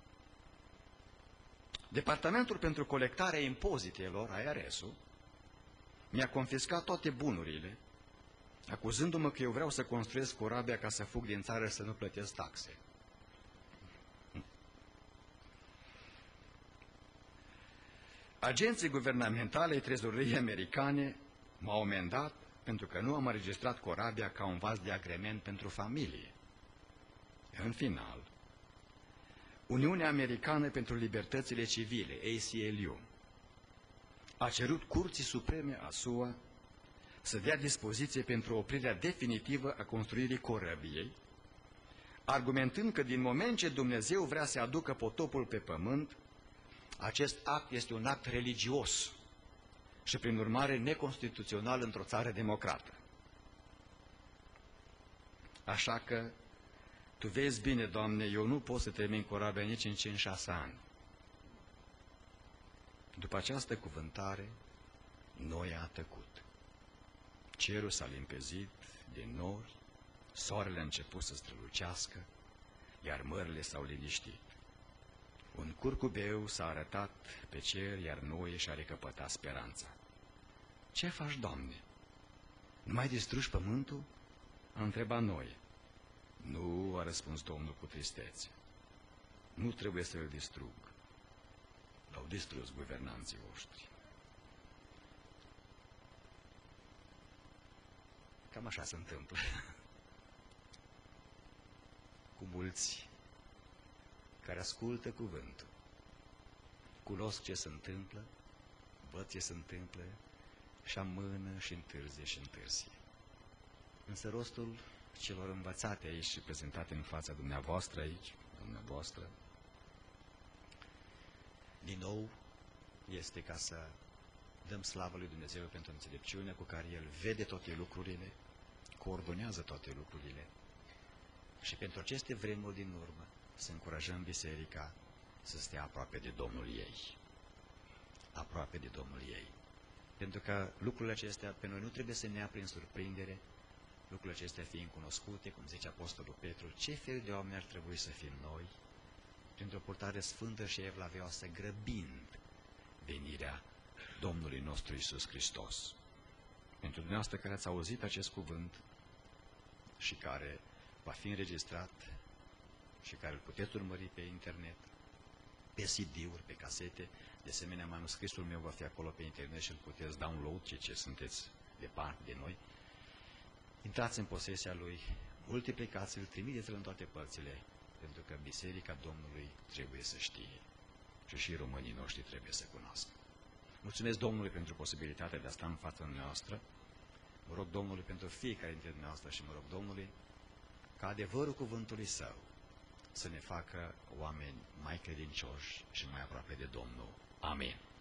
Speaker 1: Departamentul pentru Colectarea Impozitelor, I R S-ul, mi-a confiscat toate bunurile, acuzându-mă că eu vreau să construiesc corabia ca să fug din țară să nu plătesc taxe. Agenții guvernamentale ai trezoreriei americane m-au amendat pentru că nu am înregistrat corabia ca un vas de agrement pentru familie. În final, Uniunea Americană pentru Libertățile Civile, A C L U, a cerut Curții Supreme a S U A să dea dispoziție pentru oprirea definitivă a construirii corăbiei, argumentând că din moment ce Dumnezeu vrea să aducă potopul pe pământ, acest act este un act religios și prin urmare neconstituțional într-o țară democrată. Așa că, tu vezi bine, Doamne, eu nu pot să termin corabia nici în cinci șase ani. După această cuvântare, Noe a tăcut. Cerul s-a limpezit din nori, soarele a început să strălucească, iar mările s-au liniștit. Un curcubeu s-a arătat pe cer, iar Noe și-a recăpătat speranța. Ce faci, Doamne? Nu mai distrugi pământul? A întrebat Noe. Nu, a răspuns Domnul cu tristețe. Nu trebuie să-l distrug. L-au distrus guvernanții voștri. Cam așa se întâmplă. Cu mulți care ascultă cuvântul, cunosc ce se întâmplă, văd ce se întâmplă și amână și întârzie și întârzie. Însă rostul celor învățate aici și prezentate în fața dumneavoastră aici, dumneavoastră, din nou este ca să dăm slavă lui Dumnezeu pentru înțelepciunea cu care El vede toate lucrurile, coordonează toate lucrurile și pentru aceste vremuri din urmă să încurajăm biserica să stea aproape de Domnul ei. Aproape de Domnul ei. Pentru că lucrurile acestea pe noi nu trebuie să ne ia prin surprindere, lucrurile acestea fiind cunoscute, cum zice Apostolul Petru, ce fel de oameni ar trebui să fim noi, printr-o purtare sfântă și evlavioasă, grăbind venirea Domnului nostru Iisus Hristos. Pentru dumneavoastră care ați auzit acest cuvânt și care va fi înregistrat și care îl puteți urmări pe internet, pe C D-uri, pe casete, de asemenea manuscrisul meu va fi acolo pe internet și îl puteți download, cei ce sunteți departe de noi. Intrați în posesia lui, multiplicați-l, trimiteți-l în toate părțile, pentru că Biserica Domnului trebuie să știe și și românii noștri trebuie să cunoască. Mulțumesc Domnului pentru posibilitatea de a sta în fața noastră. Mă rog Domnului pentru fiecare dintre dumneavoastră și mă rog Domnului ca adevărul cuvântului Său să ne facă oameni mai credincioși și mai aproape de Domnul. Amin.